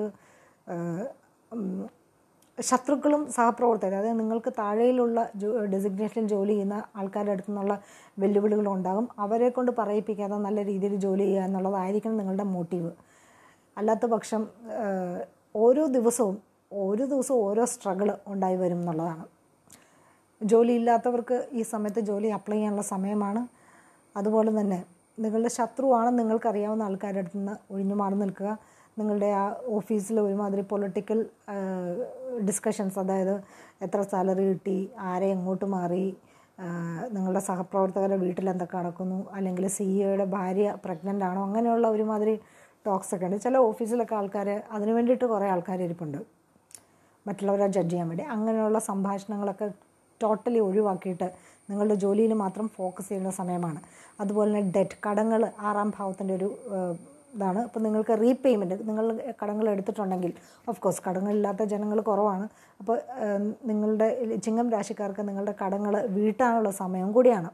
Speaker 1: ശത്രുക്കളും സഹപ്രവർത്തകർ, അതായത് നിങ്ങൾക്ക് താഴെയിലുള്ള ജോ ഡെസിഗ്നേഷനിൽ ജോലി ചെയ്യുന്ന ആൾക്കാരുടെ അടുത്തു നിന്നുള്ള വെല്ലുവിളികളും ഉണ്ടാകും. അവരെ കൊണ്ട് പറയിപ്പിക്കാതെ നല്ല രീതിയിൽ ജോലി ചെയ്യുക എന്നുള്ളതായിരിക്കണം നിങ്ങളുടെ മോട്ടീവ്. അല്ലാത്ത പക്ഷം ഓരോ ദിവസവും ഓരോ ദിവസവും ഓരോ സ്ട്രഗിൾ ഉണ്ടായി വരും എന്നുള്ളതാണ്. ജോലിയില്ലാത്തവർക്ക് ഈ സമയത്ത് ജോലി അപ്ലൈ ചെയ്യാനുള്ള സമയമാണ്. അതുപോലെ തന്നെ നിങ്ങളുടെ ശത്രുവാണെന്ന് നിങ്ങൾക്കറിയാവുന്ന ആൾക്കാരുടെ അടുത്ത് നിന്ന് ഒഴിഞ്ഞു മാറി നിൽക്കുക. നിങ്ങളുടെ ആ ഓഫീസിൽ ഒരുമാതിരി പൊളിറ്റിക്കൽ ഡിസ്കഷൻസ്, അതായത് എത്ര സാലറി കിട്ടി, ആരെ എങ്ങോട്ട് മാറി, നിങ്ങളുടെ സഹപ്രവർത്തകരുടെ വീട്ടിൽ എന്തൊക്കെ നടക്കുന്നു, അല്ലെങ്കിൽ സി ഇഒയുടെ ഭാര്യ പ്രഗ്നൻ്റ് ആണോ, അങ്ങനെയുള്ള ഒരുമാതിരി ടോക്സൊക്കെ ഉണ്ട്. ചില ഓഫീസിലൊക്കെ ആൾക്കാർ അതിന് വേണ്ടിയിട്ട് കുറേ ആൾക്കാർ ഇരിപ്പുണ്ട്, മറ്റുള്ളവരെ ജഡ്ജ് ചെയ്യാൻ വേണ്ടി. അങ്ങനെയുള്ള സംഭാഷണങ്ങളൊക്കെ ടോട്ടലി ഒഴിവാക്കിയിട്ട് നിങ്ങളുടെ ജോലിയിൽ മാത്രം ഫോക്കസ് ചെയ്യുന്ന സമയമാണ്. അതുപോലെ തന്നെ ഡെറ്റ്, കടങ്ങൾ ആറാം ഭാവത്തിൻ്റെ ഒരു ഇതാണ്. ഇപ്പോൾ നിങ്ങൾക്ക് റീപേയ്മെൻറ്റ്, നിങ്ങൾ കടങ്ങൾ എടുത്തിട്ടുണ്ടെങ്കിൽ, ഓഫ് കോഴ്സ് കടങ്ങളില്ലാത്ത ജനങ്ങൾ കുറവാണ്. അപ്പോൾ നിങ്ങളുടെ ചിങ്ങം രാശിക്കാർക്ക് നിങ്ങളുടെ കടങ്ങൾ വീട്ടാനുള്ള സമയം കൂടിയാണ്.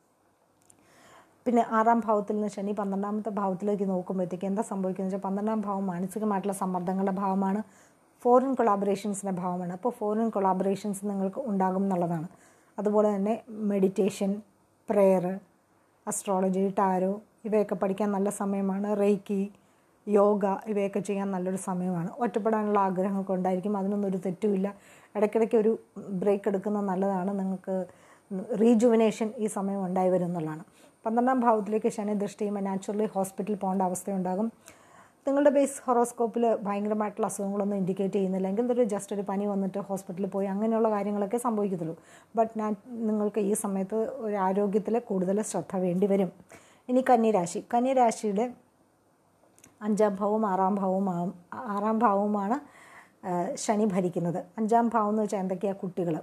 Speaker 1: പിന്നെ ആറാം ഭാവത്തിൽ നിന്ന് ശനി പന്ത്രണ്ടാമത്തെ ഭാവത്തിലേക്ക് നോക്കുമ്പോഴത്തേക്ക് എന്താ സംഭവിക്കുന്നത് വെച്ചാൽ, പന്ത്രണ്ടാം ഭാവം മാനസികമായിട്ടുള്ള സമ്മർദ്ദങ്ങളുടെ ഭാവമാണ്, ഫോറിൻ കൊളാബറേഷൻസിൻ്റെ ഭാവമാണ്. അപ്പോൾ ഫോറിൻ കൊളാബറേഷൻസ് നിങ്ങൾക്ക് ഉണ്ടാകും എന്നുള്ളതാണ്. അതുപോലെ തന്നെ മെഡിറ്റേഷൻ, പ്രെയർ, അസ്ട്രോളജി, ടാരോ ഇവയൊക്കെ പഠിക്കാൻ നല്ല സമയമാണ്. റേക്കി, യോഗ ഇവയൊക്കെ ചെയ്യാൻ നല്ലൊരു സമയമാണ്. ഒറ്റപ്പെടാനുള്ള ആഗ്രഹമൊക്കെ ഉണ്ടായിരിക്കും, അതിനൊന്നും ഒരു തെറ്റുമില്ല. ഇടയ്ക്കിടയ്ക്ക് ഒരു ബ്രേക്ക് എടുക്കുന്നത് നല്ലതാണ്. നിങ്ങൾക്ക് റീജുവിനേഷൻ ഈ സമയം ഉണ്ടായി വരും എന്നുള്ളതാണ്. പന്ത്രണ്ടാം ഭാവത്തിലേക്ക് ശനി ദൃഷ്ടി ചെയ്യുമ്പോൾ നാച്ചുറലി ഹോസ്പിറ്റലിൽ പോകേണ്ട അവസ്ഥയുണ്ടാകും. നിങ്ങളുടെ ബേസ് ഹൊറോസ്കോപ്പിൽ ഭയങ്കരമായിട്ടുള്ള അസുഖങ്ങളൊന്നും ഇൻഡിക്കേറ്റ് ചെയ്യുന്നില്ലെങ്കിൽ ഒരു ജസ്റ്റ് ഒരു പനി വന്നിട്ട് ഹോസ്പിറ്റലിൽ പോയി അങ്ങനെയുള്ള കാര്യങ്ങളൊക്കെ സംഭവിക്കത്തുള്ളൂ. ബട്ട് ഞാൻ നിങ്ങൾക്ക് ഈ സമയത്ത് ഒരു ആരോഗ്യത്തിൽ കൂടുതൽ ശ്രദ്ധ വേണ്ടി വരും. ഇനി കന്യരാശി, കന്യരാശിയുടെ അഞ്ചാം ഭാവവും ആറാം ഭാവവും ആറാം ഭാവവുമാണ് ശനി ഭരിക്കുന്നത്. അഞ്ചാം ഭാവം എന്ന് വെച്ചാൽ എന്തൊക്കെയാണ്? കുട്ടികൾ,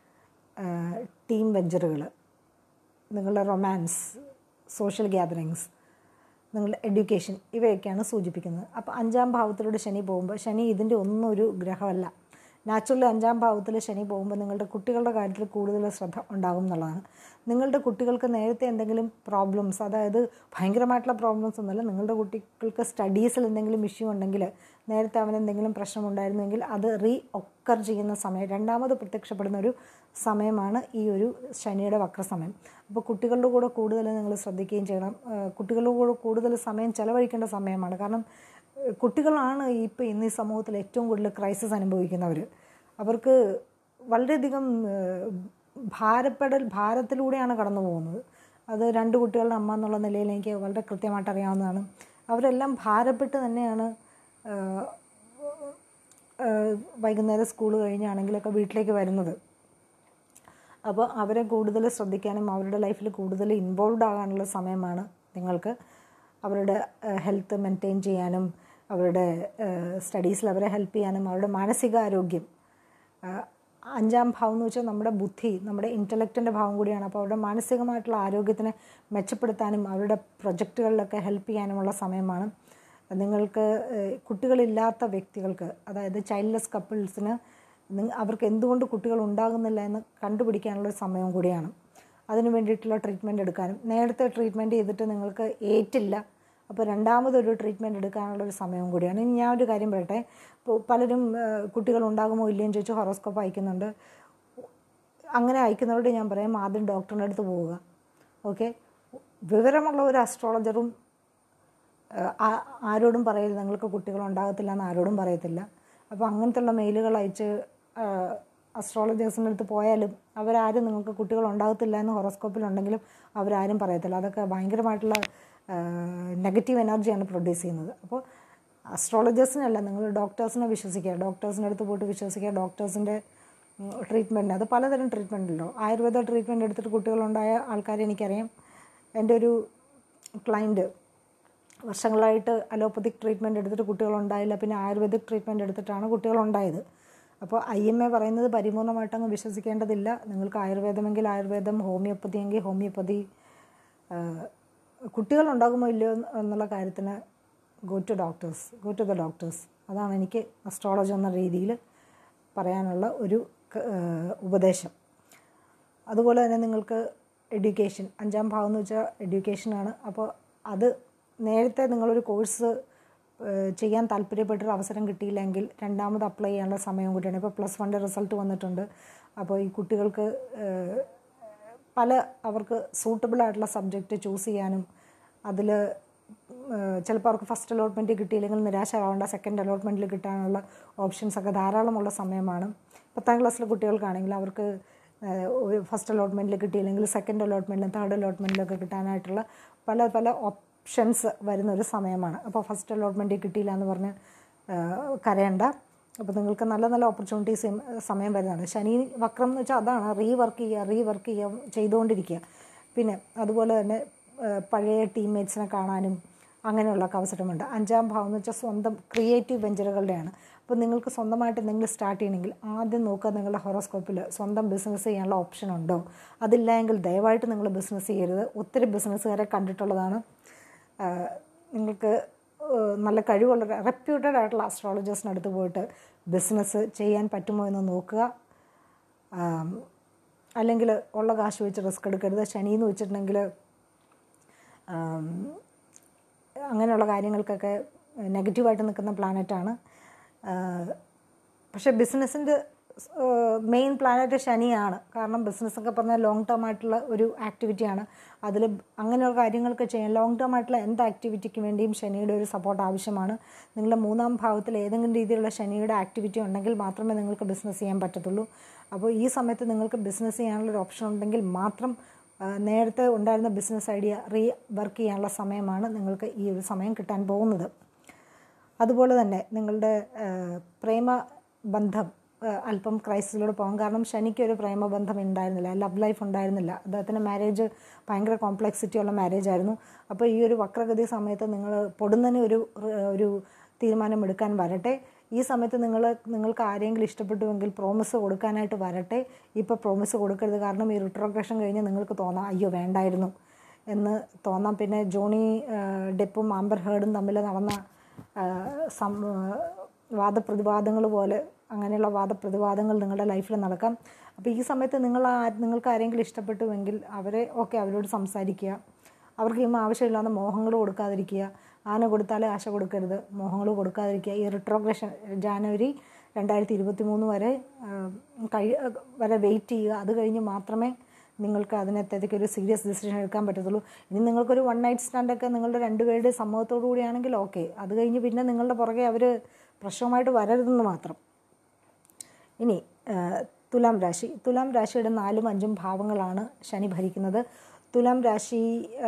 Speaker 1: ടീം വെഞ്ചറുകൾ, നിങ്ങളുടെ റൊമാൻസ്, സോഷ്യൽ ഗ്യാതറിങ്സ്, നിങ്ങളുടെ എഡ്യൂക്കേഷൻ ഇവയൊക്കെയാണ് സൂചിപ്പിക്കുന്നത്. അപ്പോൾ അഞ്ചാം ഭാവത്തിലൂടെ ശനി പോകുമ്പോൾ, ശനി ഇതിൻ്റെ ഒന്നും ഒരു ഗ്രഹമല്ല. നാച്ചുറലി അഞ്ചാം ഭാവത്തിൽ ശനി പോകുമ്പോൾ നിങ്ങളുടെ കുട്ടികളുടെ കാര്യത്തിൽ കൂടുതൽ ശ്രദ്ധ ഉണ്ടാകും എന്നുള്ളതാണ്. നിങ്ങളുടെ കുട്ടികൾക്ക് നേരത്തെ എന്തെങ്കിലും പ്രോബ്ലംസ്, അതായത് ഭയങ്കരമായിട്ടുള്ള പ്രോബ്ലംസ് ഒന്നുമല്ല, നിങ്ങളുടെ കുട്ടികൾക്ക് സ്റ്റഡീസിൽ എന്തെങ്കിലും ഇഷ്യൂ ഉണ്ടെങ്കിൽ, നേരത്തെ അവന് എന്തെങ്കിലും പ്രശ്നമുണ്ടായിരുന്നെങ്കിൽ അത് റീ ഒക്കർ ചെയ്യുന്ന സമയം, രണ്ടാമത് പ്രത്യക്ഷപ്പെടുന്ന ഒരു സമയമാണ് ഈ ഒരു ശനിയുടെ വക്രസമയം. അപ്പോൾ കുട്ടികളുടെ കൂടെ കൂടുതൽ നിങ്ങൾ ശ്രദ്ധിക്കുകയും ചെയ്യണം. കുട്ടികളുടെ കൂടെ കൂടുതൽ സമയം ചെലവഴിക്കേണ്ട സമയമാണ്. കാരണം കുട്ടികളാണ് ഇപ്പോൾ ഇന്ന് ഈ സമൂഹത്തിൽ ഏറ്റവും കൂടുതൽ ക്രൈസിസ് അനുഭവിക്കുന്നവർ. അവർക്ക് വളരെയധികം ഭാരപ്പെടൽ ഭാരത്തിലൂടെയാണ് കടന്നു പോകുന്നത്. അത് രണ്ട് കുട്ടികളുടെ അമ്മ എന്നുള്ള നിലയിൽ എനിക്ക് വളരെ കൃത്യമായിട്ട് അറിയാവുന്നതാണ്. അവരെല്ലാം ഭാരപ്പെട്ട് തന്നെയാണ് വൈകുന്നേരം സ്കൂൾ കഴിഞ്ഞാണെങ്കിലൊക്കെ വീട്ടിലേക്ക് വരുന്നത്. അപ്പോൾ അവരെ കൂടുതൽ ശ്രദ്ധിക്കാനും അവരുടെ ലൈഫിൽ കൂടുതൽ ഇൻവോൾവ് ആകാനുള്ള സമയമാണ് നിങ്ങൾക്ക്. അവരുടെ ഹെൽത്ത് മെയിൻറ്റെയിൻ ചെയ്യാനും അവരുടെ സ്റ്റഡീസിൽ അവരെ ഹെൽപ്പ് ചെയ്യാനും അവരുടെ മാനസികാരോഗ്യം, അഞ്ചാം ഭാവം എന്ന് വെച്ചാൽ നമ്മുടെ ബുദ്ധി, നമ്മുടെ ഇൻ്റലക്റ്റിൻ്റെ ഭാവം കൂടിയാണ്. അപ്പോൾ അവരുടെ മാനസികമായിട്ടുള്ള ആരോഗ്യത്തിനെ മെച്ചപ്പെടുത്താനും അവരുടെ പ്രൊജക്റ്റുകളിലൊക്കെ ഹെൽപ്പ് ചെയ്യാനുമുള്ള സമയമാണ്. നിങ്ങൾക്ക് കുട്ടികളില്ലാത്ത വ്യക്തികൾക്ക്, അതായത് ചൈൽഡ്ലെസ് കപ്പിൾസിന് അവർക്ക് എന്തുകൊണ്ട് കുട്ടികൾ ഉണ്ടാകുന്നില്ല എന്ന് കണ്ടുപിടിക്കാനുള്ള സമയം കൂടിയാണ്. അതിന് വേണ്ടിയിട്ടുള്ള ട്രീറ്റ്മെൻറ്റ് എടുക്കാനും, നേരത്തെ ട്രീറ്റ്മെൻറ്റ് ചെയ്തിട്ട് നിങ്ങൾക്ക് ഏറ്റില്ല, അപ്പോൾ രണ്ടാമതൊരു ട്രീറ്റ്മെൻറ്റ് എടുക്കാനുള്ളൊരു സമയവും കൂടിയാണ്. ഇനി ഞാൻ ഒരു കാര്യം പറയട്ടെ. ഇപ്പോൾ പലരും കുട്ടികൾ ഉണ്ടാകുമോ ഇല്ലയെന്ന് ചോദിച്ച് ഹൊറോസ്കോപ്പ് അയക്കുന്നുണ്ട്. അങ്ങനെ അയക്കുന്നവരോട് ഞാൻ പറയാം, ആദ്യം ഡോക്ടറിൻ്റെ അടുത്ത് പോവുക. ഓക്കെ, വിവരമുള്ള ഒരു അസ്ട്രോളജറും ആരോടും പറയില്ല നിങ്ങൾക്ക് കുട്ടികൾ ഉണ്ടാകത്തില്ല എന്ന് ആരോടും പറയത്തില്ല. അപ്പോൾ അങ്ങനത്തെയുള്ള മെയിലുകൾ അയച്ച് അസ്ട്രോളജേഴ്സിൻ്റെ അടുത്ത് പോയാലും അവരാരും നിങ്ങൾക്ക് കുട്ടികൾ ഉണ്ടാകത്തില്ല എന്ന് ഹൊറോസ്കോപ്പിലുണ്ടെങ്കിലും അവരാരും പറയത്തില്ല. അതൊക്കെ ഭയങ്കരമായിട്ടുള്ള നെഗറ്റീവ് എനർജിയാണ് പ്രൊഡ്യൂസ് ചെയ്യുന്നത്. അപ്പോൾ അസ്ട്രോളജേഴ്സിനല്ല, നിങ്ങൾ ഡോക്ടേഴ്സിനെ വിശ്വസിക്കുക. ഡോക്ടേഴ്സിൻ്റെ അടുത്ത് പോയിട്ട് വിശ്വസിക്കുക. ഡോക്ടേഴ്സിൻ്റെ ട്രീറ്റ്മെൻറ്റ്, അത് പലതരം ട്രീറ്റ്മെൻ്റ് ഉണ്ടോ. ആയുർവേദ ട്രീറ്റ്മെൻറ്റ് എടുത്തിട്ട് കുട്ടികളുണ്ടായ ആൾക്കാരെ എനിക്കറിയാം. എൻ്റെ ഒരു ക്ലയൻറ്റ് വർഷങ്ങളായിട്ട് അലോപ്പതിക് ട്രീറ്റ്മെൻറ്റ് എടുത്തിട്ട് കുട്ടികളുണ്ടായില്ല, പിന്നെ ആയുർവേദിക് ട്രീറ്റ്മെൻറ്റ് എടുത്തിട്ടാണ് കുട്ടികളുണ്ടായത്. അപ്പോൾ ഐ എം എ പറയുന്നത് പരിപൂർണമായിട്ടങ്ങ് വിശ്വസിക്കേണ്ടതില്ല. നിങ്ങൾക്ക് ആയുർവേദമെങ്കിൽ ആയുർവേദം, ഹോമിയോപ്പതി എങ്കിൽ ഹോമിയോപ്പതി. കുട്ടികളുണ്ടാകുമോ ഇല്ലയോ എന്നുള്ള കാര്യത്തിന് go to doctors, go to the doctors. അതാണ് എനിക്ക് അസ്ട്രോളജി എന്ന രീതിയിൽ പറയാനുള്ള ഒരു ഉപദേശം. അതുപോലെ തന്നെ നിങ്ങൾക്ക് എഡ്യൂക്കേഷൻ, അഞ്ചാം ഭാവം എന്ന് വെച്ചാൽ എഡ്യൂക്കേഷനാണ്. അപ്പോൾ അത് നേരത്തെ നിങ്ങളൊരു കോഴ്സ് ചെയ്യാൻ താല്പര്യപ്പെട്ടൊരു അവസരം കിട്ടിയില്ലെങ്കിൽ രണ്ടാമത് അപ്ലൈ ചെയ്യാനുള്ള സമയം കൂടിയാണ്. ഇപ്പോൾ പ്ലസ് വണ്ണിൻ്റെ റിസൾട്ട് വന്നിട്ടുണ്ട്. അപ്പോൾ ഈ കുട്ടികൾക്ക് പല അവർക്ക് സൂട്ടബിൾ ആയിട്ടുള്ള സബ്ജക്റ്റ് ചൂസ് ചെയ്യാനും അതിൽ ചിലപ്പോൾ അവർക്ക് ഫസ്റ്റ് അലോട്ട്മെൻറ്റ് കിട്ടിയില്ലെങ്കിൽ നിരാശരാവേണ്ട, സെക്കൻഡ് അലോട്ട്മെൻറ്റിൽ കിട്ടാനുള്ള ഓപ്ഷൻസൊക്കെ ധാരാളമുള്ള സമയമാണ്. പത്താം ക്ലാസ്സിലെ കുട്ടികൾക്കാണെങ്കിൽ അവർക്ക് ഫസ്റ്റ് അലോട്ട്മെൻറ്റിൽ കിട്ടിയില്ലെങ്കിൽ സെക്കൻഡ് അലോട്ട്മെൻറ്റിലും തേർഡ് അലോട്ട്മെൻറ്റിലൊക്കെ കിട്ടാനായിട്ടുള്ള പല പല ഓപ്ഷൻസ് വരുന്നൊരു സമയമാണ്. അപ്പോൾ ഫസ്റ്റ് അലോട്ട്മെൻറ്റിൽ കിട്ടിയില്ല എന്ന് പറഞ്ഞ് കരയണ്ട. അപ്പോൾ നിങ്ങൾക്ക് നല്ല നല്ല ഓപ്പർച്യൂണിറ്റീസ് സമയം വരുന്നതാണ്. ശനി വക്രം എന്ന് വെച്ചാൽ അതാണ്, റീവർക്ക് ചെയ്യുക, റീവർക്ക് ചെയ്യുക, ചെയ്തുകൊണ്ടിരിക്കുക. പിന്നെ അതുപോലെ തന്നെ പഴയ ടീംമേറ്റ്സിനെ കാണാനും അങ്ങനെയുള്ളൊക്കെ അവസരമുണ്ട്. അഞ്ചാം ഭാവം എന്ന് വെച്ചാൽ സ്വന്തം ക്രിയേറ്റീവ് വെഞ്ചറുകളുടെയാണ്. അപ്പോൾ നിങ്ങൾക്ക് സ്വന്തമായിട്ട് എന്തെങ്കിലും സ്റ്റാർട്ട് ചെയ്യണമെങ്കിൽ ആദ്യം നോക്കുക നിങ്ങളുടെ ഹൊറോസ്കോപ്പിൽ സ്വന്തം ബിസിനസ് ചെയ്യാനുള്ള ഓപ്ഷൻ ഉണ്ടോ. അതില്ല എങ്കിൽ ദയവായിട്ട് നിങ്ങൾ ബിസിനസ് ചെയ്യരുത്. ഒത്തിരി ബിസിനസ്സുകാരെ കണ്ടിട്ടുള്ളതാണ്. നിങ്ങൾക്ക് നല്ല കഴിവുള്ള റെപ്യൂട്ടഡ് ആയിട്ടുള്ള അസ്ട്രോളജേഴ്സിൻ്റെ അടുത്ത് പോയിട്ട് ബിസിനസ് ചെയ്യാൻ പറ്റുമോ എന്ന് നോക്കുക. അല്ലെങ്കിൽ ഉള്ള കാശ് വെച്ച് റിസ്ക് എടുക്കരുത്. ശനി എന്ന് വെച്ചിട്ടുണ്ടെങ്കിൽ അങ്ങനെയുള്ള കാര്യങ്ങൾക്കൊക്കെ നെഗറ്റീവായിട്ട് നിൽക്കുന്ന പ്ലാനറ്റാണ്. പക്ഷേ ബിസിനസ്സിൻ്റെ മെയിൻ പ്ലാനറ്റ് ശനിയാണ്. കാരണം ബിസിനസ്സൊക്കെ പറഞ്ഞാൽ ലോങ് ടേം ആയിട്ടുള്ള ഒരു ആക്ടിവിറ്റിയാണ്. അതിൽ അങ്ങനെയുള്ള കാര്യങ്ങൾക്ക് ചെയ്യാൻ ലോങ് ടേം ആയിട്ടുള്ള എന്ത് ആക്ടിവിറ്റിക്ക് വേണ്ടിയും ശനിയുടെ ഒരു സപ്പോർട്ട് ആവശ്യമാണ്. നിങ്ങളുടെ മൂന്നാം ഭാവത്തിൽ ഏതെങ്കിലും രീതിയിലുള്ള ശനിയുടെ ആക്ടിവിറ്റി ഉണ്ടെങ്കിൽ മാത്രമേ നിങ്ങൾക്ക് ബിസിനസ് ചെയ്യാൻ പറ്റത്തുള്ളൂ. അപ്പോൾ ഈ സമയത്ത് നിങ്ങൾക്ക് ബിസിനസ് ചെയ്യാനുള്ളൊരു ഓപ്ഷൻ ഉണ്ടെങ്കിൽ മാത്രം നേരത്തെ ഉണ്ടായിരുന്ന ബിസിനസ് ഐഡിയ റീ വർക്ക് ചെയ്യാനുള്ള സമയമാണ് നിങ്ങൾക്ക് ഈ ഒരു സമയം കിട്ടാൻ പോകുന്നത്. അതുപോലെ തന്നെ നിങ്ങളുടെ പ്രേമബന്ധം അല്പം ക്രൈസിസിലൂടെ പോകാം. കാരണം ശനിക്ക് ഒരു പ്രേമബന്ധം ഉണ്ടായിരുന്നില്ല, ലവ് ലൈഫ് ഉണ്ടായിരുന്നില്ല. അദ്ദേഹത്തിൻ്റെ മാരേജ് ഭയങ്കര കോംപ്ലക്സിറ്റി ഉള്ള മാരേജ് ആയിരുന്നു. അപ്പോൾ ഈ ഒരു വക്രഗതി സമയത്ത് നിങ്ങൾ പൊടുന്നതിന് ഒരു ഒരു തീരുമാനം എടുക്കാൻ വരട്ടെ. ഈ സമയത്ത് നിങ്ങൾ നിങ്ങൾക്ക് ആരെങ്കിലും ഇഷ്ടപ്പെട്ടുവെങ്കിൽ പ്രോമിസ് കൊടുക്കാനായിട്ട് വരട്ടെ. ഇപ്പോൾ പ്രോമിസ് കൊടുക്കരുത്. കാരണം ഈ റിട്രോഗ്രഷൻ കഴിഞ്ഞ് നിങ്ങൾക്ക് തോന്നാം അയ്യോ വേണ്ടായിരുന്നു എന്ന് തോന്നാം. പിന്നെ ജോണി ഡെപ്പും ആംബർ ഹേർഡും തമ്മിൽ നടന്ന സം വാദപ്രതിവാദങ്ങൾ പോലെ അങ്ങനെയുള്ള വാദപ്രതിവാദങ്ങൾ നിങ്ങളുടെ ലൈഫിൽ നടക്കാം. അപ്പോൾ ഈ സമയത്ത് നിങ്ങൾ നിങ്ങൾക്ക് ആരെങ്കിലും ഇഷ്ടപ്പെട്ടുവെങ്കിൽ അവരെ ഓക്കെ അവരോട് സംസാരിക്കുക. അവർക്ക് ഇന്ന് ആവശ്യമില്ലാത്ത മോഹങ്ങൾ കൊടുക്കാതിരിക്കുക. ആന കൊടുത്താലേ ആശ കൊടുക്കരുത്, മോഹങ്ങൾ കൊടുക്കാതിരിക്കുക. ഈ റിട്രോഗ്രഷൻ ജാനുവരി രണ്ടായിരത്തി ഇരുപത്തി മൂന്ന് വരെ കഴി വരെ വെയിറ്റ് ചെയ്യുക. അത് കഴിഞ്ഞ് മാത്രമേ നിങ്ങൾക്ക് അതിനകത്തേക്ക് ഒരു സീരിയസ് ഡിസിഷൻ എടുക്കാൻ പറ്റത്തുള്ളൂ. ഇനി നിങ്ങൾക്കൊരു വൺ നൈറ്റ് സ്റ്റാൻഡൊക്കെ നിങ്ങളുടെ രണ്ടുപേരുടെ സമ്മതത്തോടു കൂടിയാണെങ്കിൽ ഓക്കെ. അത് കഴിഞ്ഞ് പിന്നെ നിങ്ങളുടെ പുറകെ അവർ പ്രശ്നമായിട്ട് വരരുതെന്ന് മാത്രം. ഇനി തുലാം രാശി. തുലാം രാശിയുടെ നാലും അഞ്ചും ഭാവങ്ങളാണ് ശനി ഭരിക്കുന്നത്. തുലാം രാശി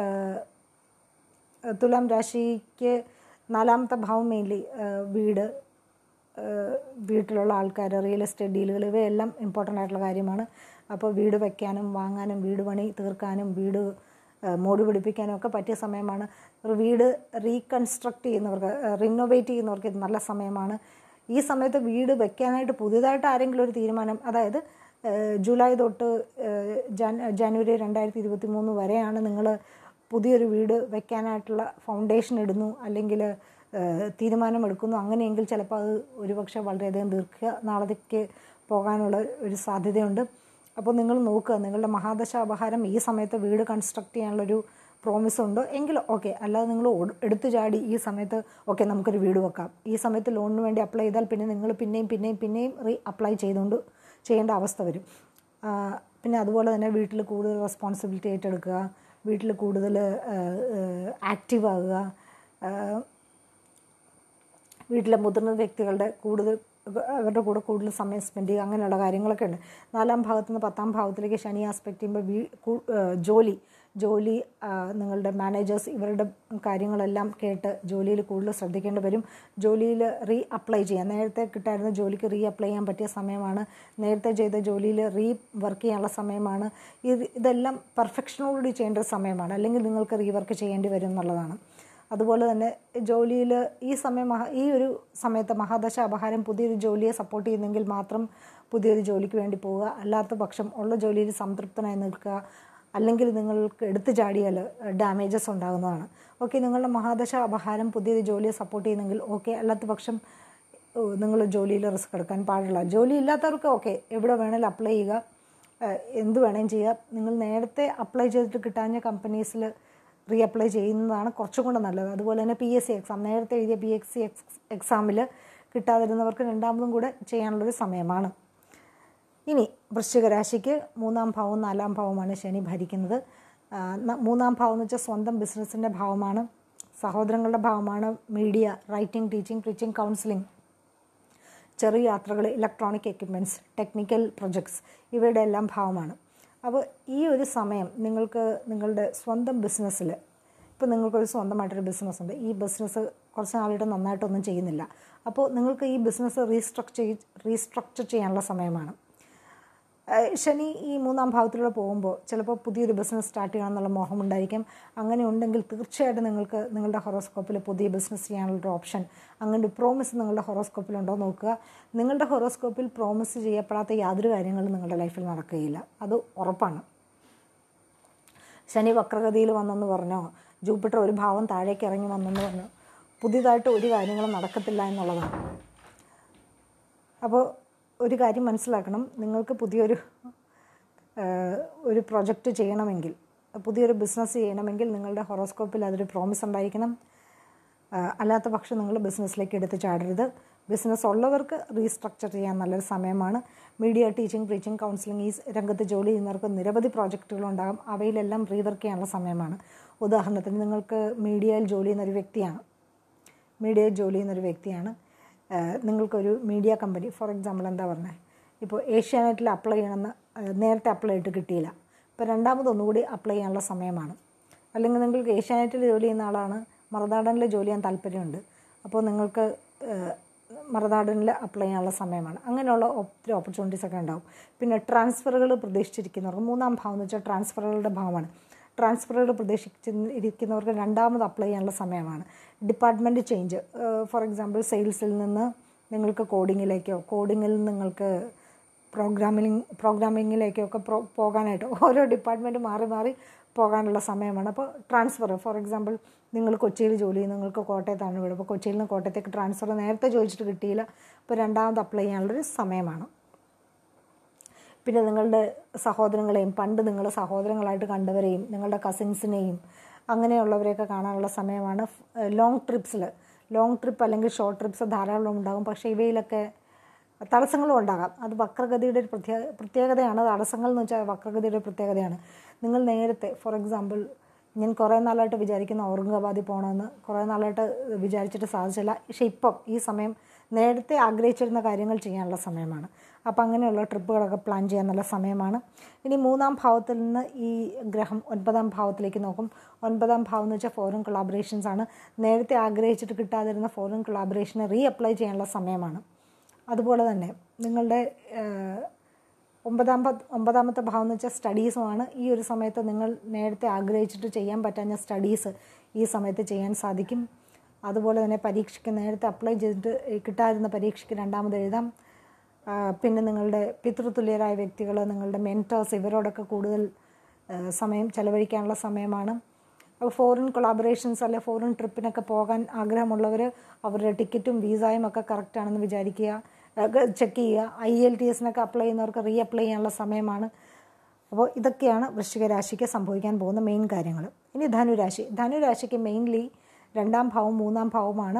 Speaker 1: തുലാം രാശിക്ക് നാലാമത്തെ ഭാവം മെയിൻലി വീട്, വീട്ടിലുള്ള ആൾക്കാർ, റിയൽ എസ്റ്റേറ്റ് ഡീലുകൾ, ഇവയെല്ലാം ഇമ്പോർട്ടൻ്റ് ആയിട്ടുള്ള കാര്യമാണ്. അപ്പോൾ വീട് വയ്ക്കാനും വാങ്ങാനും വീട് പണി തീർക്കാനും വീട് മോടി പിടിപ്പിക്കാനും ഒക്കെ പറ്റിയ സമയമാണ്. വീട് റീകൺസ്ട്രക്റ്റ് ചെയ്യുന്നവർക്ക്, റിനോവേറ്റ് ചെയ്യുന്നവർക്ക് ഇത് നല്ല സമയമാണ്. ഈ സമയത്ത് വീട് വെക്കാനായിട്ട് പുതിയതായിട്ട് ആരെങ്കിലും ഒരു തീരുമാനം, അതായത് ജൂലൈ തൊട്ട് ജാൻ ജാനുവരി രണ്ടായിരത്തി ഇരുപത്തി മൂന്ന് വരെയാണ് നിങ്ങൾ പുതിയൊരു വീട് വെക്കാനായിട്ടുള്ള ഫൗണ്ടേഷൻ ഇടുന്നു അല്ലെങ്കിൽ തീരുമാനമെടുക്കുന്നു. അങ്ങനെയെങ്കിൽ ചിലപ്പോൾ അത് ഒരുപക്ഷെ വളരെയധികം ദീർഘ നാളത്തേക്ക് പോകാനുള്ള ഒരു സാധ്യതയുണ്ട്. അപ്പോൾ നിങ്ങൾ നോക്കുക, നിങ്ങളുടെ മഹാദശ അപഹാരം ഈ സമയത്ത് വീട് കൺസ്ട്രക്ട് ചെയ്യാനുള്ളൊരു പ്രോമിസ് ഉണ്ടോ എങ്കിൽ ഓക്കെ. അല്ലാതെ നിങ്ങൾ എടുത്തു ചാടി ഈ സമയത്ത് ഓക്കെ നമുക്കൊരു വീട് വെക്കാം, ഈ സമയത്ത് ലോണിന് വേണ്ടി അപ്ലൈ ചെയ്താൽ പിന്നെ നിങ്ങൾ പിന്നെയും പിന്നെയും പിന്നെയും റീ അപ്ലൈ ചെയ്തുകൊണ്ട് ചെയ്യേണ്ട അവസ്ഥ വരും. പിന്നെ അതുപോലെ തന്നെ വീട്ടിൽ കൂടുതൽ റെസ്പോൺസിബിലിറ്റി ഏറ്റെടുക്കുക, വീട്ടിൽ കൂടുതൽ ആക്റ്റീവ് ആകുക, വീട്ടിലെ മുതിർന്ന വ്യക്തികളുടെ കൂടുതൽ അവരുടെ കൂടെ കൂടുതൽ സമയം സ്പെൻഡ് ചെയ്യുക, അങ്ങനെയുള്ള കാര്യങ്ങളൊക്കെ ഉണ്ട്. നാലാം ഭാവത്തു നിന്ന് പത്താം ഭാവത്തിലേക്ക് ശനി ആസ്പെക്ട് ചെയ്യുമ്പോൾ വീ ജോലി ജോലി നിങ്ങളുടെ മാനേജേഴ്സ് ഇവരുടെ കാര്യങ്ങളെല്ലാം കേട്ട് ജോലിയിൽ കൂടുതൽ ശ്രദ്ധിക്കേണ്ടി വരും. ജോലിയിൽ റീ അപ്ലൈ ചെയ്യാൻ, നേരത്തെ കിട്ടായിരുന്ന ജോലിക്ക് റീ അപ്ലൈ ചെയ്യാൻ പറ്റിയ സമയമാണ്. നേരത്തെ ചെയ്ത ജോലിയിൽ റീ വർക്ക് ചെയ്യാനുള്ള സമയമാണ്. ഇത് ഇതെല്ലാം പെർഫെക്ഷനോടുകൂടി ചെയ്യേണ്ട ഒരു സമയമാണ്, അല്ലെങ്കിൽ നിങ്ങൾക്ക് റീ വർക്ക് ചെയ്യേണ്ടി വരും എന്നുള്ളതാണ്. അതുപോലെ തന്നെ ജോലിയിൽ ഈ സമയം മഹാ ഈ ഒരു സമയത്ത് മഹാദശ അപഹാരം പുതിയൊരു ജോലിയെ സപ്പോർട്ട് ചെയ്യുന്നെങ്കിൽ മാത്രം പുതിയൊരു ജോലിക്ക് വേണ്ടി പോവുക. അല്ലാത്ത പക്ഷം ഉള്ള ജോലിയിൽ സംതൃപ്തനായി നിൽക്കുക, അല്ലെങ്കിൽ നിങ്ങൾക്ക് എടുത്തു ചാടിയാൽ ഡാമേജസ് ഉണ്ടാകുന്നതാണ്. ഓക്കെ, നിങ്ങളുടെ മഹാദശ അപഹാരം പുതിയൊരു ജോലിയെ സപ്പോർട്ട് ചെയ്യുന്നെങ്കിൽ ഓക്കെ, അല്ലാത്ത പക്ഷം നിങ്ങൾ ജോലിയിൽ റിസ്ക് എടുക്കാൻ പാടില്ല. ജോലി ഇല്ലാത്തവർക്ക് ഓക്കെ, എവിടെ വേണേലും അപ്ലൈ ചെയ്യുക, എന്ത് വേണേലും ചെയ്യുക. നിങ്ങൾ നേരത്തെ അപ്ലൈ ചെയ്തിട്ട് കിട്ടാഞ്ഞ കമ്പനീസിൽ റീ അപ്ലൈ ചെയ്യുന്നതാണ് കുറച്ചും കൂടെ നല്ലത്. അതുപോലെ തന്നെ പി എസ് സി എക്സാം, നേരത്തെ എഴുതിയ പി എസ് സി എക്സ് എക്സാമിൽ കിട്ടാതിരുന്നവർക്ക് രണ്ടാമതും കൂടെ ചെയ്യാനുള്ളൊരു സമയമാണ്. ഇനി വൃശ്ചിക രാശിക്ക് മൂന്നാം ഭാവവും നാലാം ഭാവവുമാണ് ശനി ഭരിക്കുന്നത്. മൂന്നാം ഭാവം എന്ന് വെച്ചാൽ സ്വന്തം ബിസിനസ്സിൻ്റെ ഭാവമാണ്, സഹോദരങ്ങളുടെ ഭാവമാണ്. Media, writing, teaching, preaching, counselling, ചെറിയ യാത്രകൾ, ഇലക്ട്രോണിക് എക്യുപ്മെൻറ്റ്സ്, ടെക്നിക്കൽ പ്രൊജക്ട്സ്, ഇവയുടെ എല്ലാം ഭാവമാണ്. അപ്പോൾ ഈ ഒരു സമയം നിങ്ങൾക്ക് നിങ്ങളുടെ സ്വന്തം ബിസിനസ്സിൽ, ഇപ്പോൾ നിങ്ങൾക്കൊരു സ്വന്തമായിട്ടൊരു ബിസിനസ്സുണ്ട്, ഈ ബിസിനസ് കുറച്ച് നാളായിട്ട് നന്നായിട്ടൊന്നും ചെയ്യുന്നില്ല, അപ്പോൾ നിങ്ങൾക്ക് ഈ ബിസിനസ് റീസ്ട്രക്ചർ റീസ്ട്രക്ചർ ചെയ്യാനുള്ള സമയമാണ്. ശനി ഈ മൂന്നാം ഭാവത്തിലൂടെ പോകുമ്പോൾ ചിലപ്പോൾ പുതിയൊരു ബിസിനസ് സ്റ്റാർട്ട് ചെയ്യണമെന്നുള്ള മോഹമുണ്ടായിരിക്കും. അങ്ങനെ ഉണ്ടെങ്കിൽ തീർച്ചയായിട്ടും നിങ്ങൾക്ക് നിങ്ങളുടെ ഹൊറോസ്കോപ്പിൽ പുതിയ ബിസിനസ് ചെയ്യാനുള്ളൊരു ഓപ്ഷൻ, അങ്ങനെ പ്രോമിസ് നിങ്ങളുടെ ഹൊറോസ്കോപ്പിലുണ്ടോ നോക്കുക. നിങ്ങളുടെ ഹൊറോസ്കോപ്പിൽ പ്രോമിസ് ചെയ്യപ്പെടാത്ത യാതൊരു കാര്യങ്ങളും നിങ്ങളുടെ ലൈഫിൽ നടക്കുകയില്ല, അത് ഉറപ്പാണ്. ശനി വക്രഗതിയിൽ വന്നെന്ന് പറഞ്ഞോ, ജൂപ്പിറ്റർ ഒരു ഭാവം താഴേക്ക് ഇറങ്ങി വന്നെന്ന് പറഞ്ഞോ, പുതിയതായിട്ട് ഒരു കാര്യങ്ങളും നടക്കത്തില്ല എന്നുള്ളതാണ്. അപ്പോൾ ഒരു കാര്യം മനസ്സിലാക്കണം, നിങ്ങൾക്ക് പുതിയൊരു ഒരു പ്രൊജക്റ്റ് ചെയ്യണമെങ്കിൽ, പുതിയൊരു ബിസിനസ് ചെയ്യണമെങ്കിൽ നിങ്ങളുടെ ഹൊറോസ്കോപ്പിൽ അതൊരു പ്രോമിസ് ഉണ്ടായിരിക്കണം. അല്ലാത്ത പക്ഷം നിങ്ങൾ ബിസിനസ്സിലേക്ക് എടുത്ത് ചാടരുത്. ബിസിനസ് ഉള്ളവർക്ക് റീസ്ട്രക്ചർ ചെയ്യാൻ നല്ലൊരു സമയമാണ്. മീഡിയ, ടീച്ചിങ്, പ്രീച്ചിങ്, കൗൺസിലിംഗ്, ഈ രംഗത്ത് ജോലി ചെയ്യുന്നവർക്ക് നിരവധി പ്രോജക്റ്റുകളുണ്ടാകും, അവയിലെല്ലാം റീവർക്ക് ചെയ്യാനുള്ള സമയമാണ്. ഉദാഹരണത്തിന് നിങ്ങൾക്ക് മീഡിയയിൽ ജോലി ചെയ്യുന്നൊരു വ്യക്തിയാണ് മീഡിയയിൽ ജോലി ചെയ്യുന്നൊരു വ്യക്തിയാണ് നിങ്ങൾക്കൊരു മീഡിയ കമ്പനി, ഫോർ എക്സാമ്പിൾ എന്താ പറഞ്ഞത്, ഇപ്പോൾ ഏഷ്യാനെറ്റിൽ അപ്ലൈ ചെയ്യണമെന്ന് നേരത്തെ അപ്ലൈ ചെയ്തിട്ട് കിട്ടിയില്ല, ഇപ്പോൾ രണ്ടാമതൊന്നുകൂടി അപ്ലൈ ചെയ്യാനുള്ള സമയമാണ്. അല്ലെങ്കിൽ നിങ്ങൾക്ക് ഏഷ്യാനെറ്റിൽ ജോലി ചെയ്യുന്ന ആളാണ്, മറുനാടനിൽ ജോലി ചെയ്യാൻ താല്പര്യമുണ്ട്, അപ്പോൾ നിങ്ങൾക്ക് മറുനാടനിൽ അപ്ലൈ ചെയ്യാനുള്ള സമയമാണ്. അങ്ങനെയുള്ള ഒത്തിരി ഓപ്പർച്യൂണിറ്റീസ് ഒക്കെ ഉണ്ടാകും. പിന്നെ ട്രാൻസ്ഫറുകൾ പ്രതീക്ഷിച്ചിരിക്കുന്നവർക്ക്, മൂന്നാം ഭാവം എന്ന് വെച്ചാൽ ട്രാൻസ്ഫറുകളുടെ ഭാവമാണ്. ട്രാൻസ്ഫറുകൾ പ്രതീക്ഷിച്ചിരിക്കുന്നവർക്ക് രണ്ടാമത് അപ്ലൈ ചെയ്യാനുള്ള സമയമാണ്. ഡിപ്പാർട്ട്മെൻറ്റ് ചേഞ്ച്, ഫോർ എക്സാമ്പിൾ സെയിൽസിൽ നിന്ന് നിങ്ങൾക്ക് കോഡിങ്ങിലേക്കോ, കോഡിങ്ങിൽ നിന്ന് നിങ്ങൾക്ക് പ്രോഗ്രാമിംഗ് പ്രോഗ്രാമിങ്ങിലേക്കോ ഒക്കെ പ്രോ പോകാനായിട്ട് ഓരോ ഡിപ്പാർട്ട്മെൻറ്റ് മാറി മാറി പോകാനുള്ള സമയമാണ്. അപ്പോൾ ട്രാൻസ്ഫർ, ഫോർ എക്സാമ്പിൾ നിങ്ങൾ കൊച്ചിയിൽ ജോലി ചെയ്യുന്നു, നിങ്ങൾക്ക് കോട്ടയത്താണ് വീട്, അപ്പോൾ കൊച്ചിയിൽ നിന്ന് കോട്ടയത്തേക്ക് ട്രാൻസ്ഫർ നേരത്തെ ചോദിച്ചിട്ട് കിട്ടിയില്ല, അപ്പോൾ രണ്ടാമത് അപ്ലൈ ചെയ്യാനുള്ളൊരു സമയമാണ്. പിന്നെ നിങ്ങളുടെ സഹോദരങ്ങളെയും, പണ്ട് നിങ്ങൾ സഹോദരങ്ങളായിട്ട് കണ്ടവരെയും, നിങ്ങളുടെ കസിൻസിനെയും അങ്ങനെയുള്ളവരെയൊക്കെ കാണാനുള്ള സമയമാണ്. ലോങ് ട്രിപ്സിൽ, ലോങ് ട്രിപ്പ് അല്ലെങ്കിൽ ഷോർട്ട് ട്രിപ്സ് ധാരാളം ഉണ്ടാകും, പക്ഷേ ഇവയിലൊക്കെ തടസ്സങ്ങളും ഉണ്ടാകാം. അത് വക്രഗതിയുടെ ഒരു പ്രത്യേക പ്രത്യേകതയാണ് തടസ്സങ്ങൾ എന്ന് വെച്ചാൽ വക്രഗതിയുടെ പ്രത്യേകതയാണ്. നിങ്ങൾ നേരത്തെ, ഫോർ എക്സാമ്പിൾ ഞാൻ കുറേ നാളായിട്ട് വിചാരിക്കുന്ന ഔറംഗാബാദിൽ പോകണമെന്ന് കുറേ നാളായിട്ട് വിചാരിച്ചിട്ട് സാധിച്ചില്ല, പക്ഷേ ഇപ്പം ഈ സമയം നേരത്തെ ആഗ്രഹിച്ചിരുന്ന കാര്യങ്ങൾ ചെയ്യാനുള്ള സമയമാണ്. അപ്പോൾ അങ്ങനെയുള്ള ട്രിപ്പുകളൊക്കെ പ്ലാൻ ചെയ്യാൻ നല്ല സമയമാണ്. ഇനി മൂന്നാം ഭാവത്തിൽ നിന്ന് ഈ ഗ്രഹം ഒൻപതാം ഭാവത്തിലേക്ക് നോക്കും. ഒൻപതാം ഭാവം എന്ന് വെച്ചാൽ ഫോറിൻ കൊളാബറേഷൻസ് ആണ്. നേരത്തെ ആഗ്രഹിച്ചിട്ട് കിട്ടാതിരുന്ന ഫോറിൻ കൊളാബറേഷനെ റീ അപ്ലൈ ചെയ്യാനുള്ള സമയമാണ്. അതുപോലെ തന്നെ നിങ്ങളുടെ ഒമ്പതാം ഒമ്പതാമത്തെ ഭാവം എന്ന് വെച്ചാൽ സ്റ്റഡീസുമാണ്. ഈ ഒരു സമയത്ത് നിങ്ങൾ നേരത്തെ ആഗ്രഹിച്ചിട്ട് ചെയ്യാൻ പറ്റാഞ്ഞ സ്റ്റഡീസ് ഈ സമയത്ത് ചെയ്യാൻ സാധിക്കും. അതുപോലെ തന്നെ പരീക്ഷയ്ക്ക് നേരത്തെ അപ്ലൈ ചെയ്തിട്ട് കിട്ടാതിരുന്ന പരീക്ഷയ്ക്ക് രണ്ടാമത് എഴുതാം. പിന്നെ നിങ്ങളുടെ പിതൃതുല്യരായ വ്യക്തികൾ, നിങ്ങളുടെ മെൻറ്റേഴ്സ്, ഇവരോടൊക്കെ കൂടുതൽ സമയം ചെലവഴിക്കാനുള്ള സമയമാണ്. അപ്പോൾ ഫോറിൻ കൊളാബറേഷൻസ് അല്ലെ ഫോറിൻ ട്രിപ്പിനൊക്കെ പോകാൻ ആഗ്രഹമുള്ളവർ അവരുടെ ടിക്കറ്റും വീസായും ഒക്കെ കറക്റ്റാണെന്ന് വിചാരിക്കുക, ചെക്ക് ചെയ്യുക. ഐ എൽ ടി എസിനൊക്കെ അപ്ലൈ ചെയ്യുന്നവർക്ക് റീ അപ്ലൈ ചെയ്യാനുള്ള സമയമാണ്. അപ്പോൾ ഇതൊക്കെയാണ് വൃശ്ചിക രാശിക്ക് സംഭവിക്കാൻ പോകുന്ന മെയിൻ കാര്യങ്ങൾ. ഇനി ധനുരാശി. ധനുരാശിക്ക് മെയിൻലി രണ്ടാം ഭാവം മൂന്നാം ഭാവമാണ്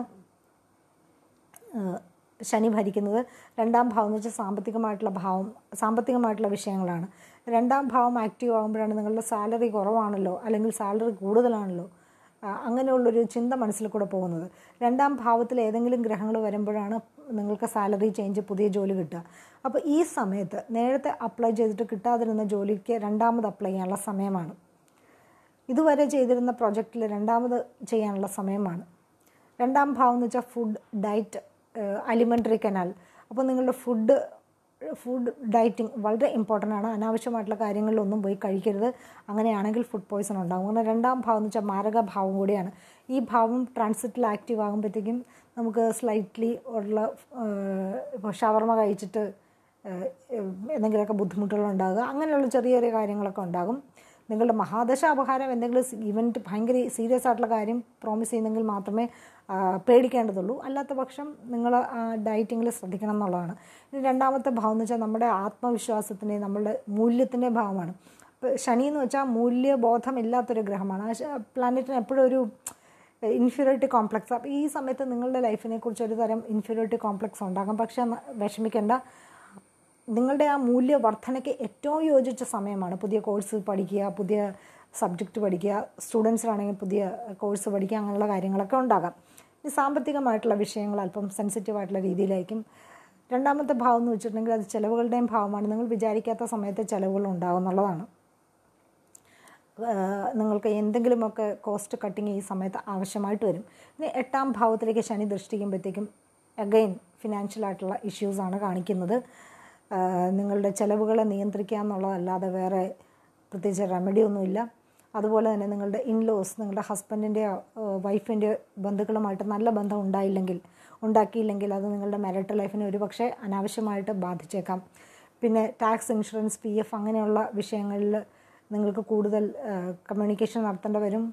Speaker 1: ശനി ഭരിക്കുന്നത്. രണ്ടാം ഭാവം എന്ന് വെച്ചാൽ സാമ്പത്തികമായിട്ടുള്ള ഭാവം, സാമ്പത്തികമായിട്ടുള്ള വിഷയങ്ങളാണ്. രണ്ടാം ഭാവം ആക്റ്റീവ് ആകുമ്പോഴാണ് നിങ്ങളുടെ സാലറി കുറവാണല്ലോ അല്ലെങ്കിൽ സാലറി കൂടുതലാണല്ലോ അങ്ങനെയുള്ളൊരു ചിന്ത മനസ്സിൽ കൂടെ പോകുന്നത്. രണ്ടാം ഭാവത്തിൽ ഏതെങ്കിലും ഗ്രഹങ്ങൾ വരുമ്പോഴാണ് നിങ്ങൾക്ക് സാലറി ചേഞ്ച്, പുതിയ ജോലി കിട്ടുക. അപ്പോൾ ഈ സമയത്ത് നേരത്തെ അപ്ലൈ ചെയ്തിട്ട് കിട്ടാതിരുന്ന ജോലിക്ക് രണ്ടാമത് അപ്ലൈ ചെയ്യാനുള്ള സമയമാണ്. ഇതുവരെ ചെയ്തിരുന്ന പ്രൊജക്റ്റിൽ രണ്ടാമത് ചെയ്യാനുള്ള സമയമാണ്. രണ്ടാം ഭാവം എന്ന് വെച്ചാൽ ഫുഡ്, ഡയറ്റ്, അലിമെൻ്ററി കനാൽ. അപ്പോൾ നിങ്ങളുടെ ഫുഡ് ഫുഡ് ഡയറ്റിങ് വളരെ ഇമ്പോർട്ടൻ്റ് ആണ്. അനാവശ്യമായിട്ടുള്ള കാര്യങ്ങളിലൊന്നും പോയി കഴിക്കരുത്. അങ്ങനെയാണെങ്കിൽ ഫുഡ് പോയ്സൺ ഉണ്ടാകും. അങ്ങനെ രണ്ടാം ഭാവം എന്ന് വെച്ചാൽ മാരക ഭാവം കൂടിയാണ്. ഈ ഭാവം ട്രാൻസിറ്റിൽ ആക്റ്റീവ് ആകുമ്പോഴത്തേക്കും നമുക്ക് സ്ലൈറ്റ്ലി ഉള്ള ഇപ്പോൾ ഷവർമ കഴിച്ചിട്ട് എന്തെങ്കിലുമൊക്കെ ബുദ്ധിമുട്ടുകളുണ്ടാകുക, അങ്ങനെയുള്ള ചെറിയ ചെറിയ കാര്യങ്ങളൊക്കെ ഉണ്ടാകും. നിങ്ങളുടെ മഹാദശ അപഹാരം എന്തെങ്കിലും ഇവൻറ്റ് ഭയങ്കര സീരിയസ് ആയിട്ടുള്ള കാര്യം പ്രോമിസ് ചെയ്യുന്നെങ്കിൽ മാത്രമേ പേടിക്കേണ്ടതുള്ളൂ. അല്ലാത്ത പക്ഷം നിങ്ങൾ ഡയറ്റിങ്ങിൽ ശ്രദ്ധിക്കണം എന്നുള്ളതാണ്. ഇനി രണ്ടാമത്തെ ഭാവം എന്ന് വെച്ചാൽ നമ്മുടെ ആത്മവിശ്വാസത്തിൻ്റെ, നമ്മുടെ മൂല്യത്തിൻ്റെ ഭാവമാണ്. ഇപ്പോൾ ശനി എന്ന് വെച്ചാൽ മൂല്യബോധമില്ലാത്തൊരു ഗ്രഹമാണ്. ആ പ്ലാനറ്റിന് എപ്പോഴും ഒരു ഇൻഫീരിയോറിറ്റി കോംപ്ലക്സ്. അപ്പോൾ ഈ സമയത്ത് നിങ്ങളുടെ ലൈഫിനെ കുറിച്ച് ഒരു തരം ഇൻഫീരിയോറിറ്റി കോംപ്ലക്സ് ഉണ്ടാകും. പക്ഷേ വിഷമിക്കേണ്ട, നിങ്ങളുടെ ആ മൂല്യവർദ്ധനയ്ക്ക് ഏറ്റവും യോജിച്ച സമയമാണ്. പുതിയ കോഴ്സ് പഠിക്കുക, പുതിയ സബ്ജക്റ്റ് പഠിക്കുക, സ്റ്റുഡൻസിനാണെങ്കിൽ പുതിയ കോഴ്സ് പഠിക്കുക, അങ്ങനെയുള്ള കാര്യങ്ങളൊക്കെ ഉണ്ടാകാം. ഈ സാമ്പത്തികമായിട്ടുള്ള വിഷയങ്ങൾ അല്പം സെൻസിറ്റീവായിട്ടുള്ള രീതിയിലായിരിക്കും. രണ്ടാമത്തെ ഭാവം എന്ന് വെച്ചിട്ടുണ്ടെങ്കിൽ അത് ചിലവുകളുടെയും ഭാവമാണ്. നിങ്ങൾ വിചാരിക്കാത്ത സമയത്ത് ചിലവുകൾ ഉണ്ടാകും എന്നുള്ളതാണ്. നിങ്ങൾക്ക് എന്തെങ്കിലുമൊക്കെ കോസ്റ്റ് കട്ടിങ് ഈ സമയത്ത് ആവശ്യമായിട്ട് വരും. ഇനി എട്ടാം ഭാവത്തിലേക്ക് ശനി ദൃഷ്ടിക്കുമ്പോഴത്തേക്കും അഗൈൻ ഫിനാൻഷ്യലായിട്ടുള്ള ഇഷ്യൂസാണ് കാണിക്കുന്നത്. നിങ്ങളുടെ ചിലവുകളെ നിയന്ത്രിക്കുക എന്നുള്ളതല്ലാതെ വേറെ പ്രത്യേകിച്ച് റെമഡി ഒന്നുമില്ല. അതുപോലെ തന്നെ നിങ്ങളുടെ ഇൻലോസ്, നിങ്ങളുടെ ഹസ്ബൻഡിൻ്റെയോ വൈഫിൻ്റെയോ ബന്ധുക്കളുമായിട്ട് നല്ല ബന്ധം ഉണ്ടായില്ലെങ്കിൽ ഉണ്ടാക്കിയില്ലെങ്കിൽ അത് നിങ്ങളുടെ മാരിറ്റൽ ലൈഫിനെ ഒരുപക്ഷെ അനാവശ്യമായിട്ട് ബാധിച്ചേക്കാം. പിന്നെ ടാക്സ്, ഇൻഷുറൻസ്, പി എഫ് അങ്ങനെയുള്ള വിഷയങ്ങളിൽ നിങ്ങൾക്ക് കൂടുതൽ കമ്മ്യൂണിക്കേഷൻ നടത്തേണ്ടി വരും.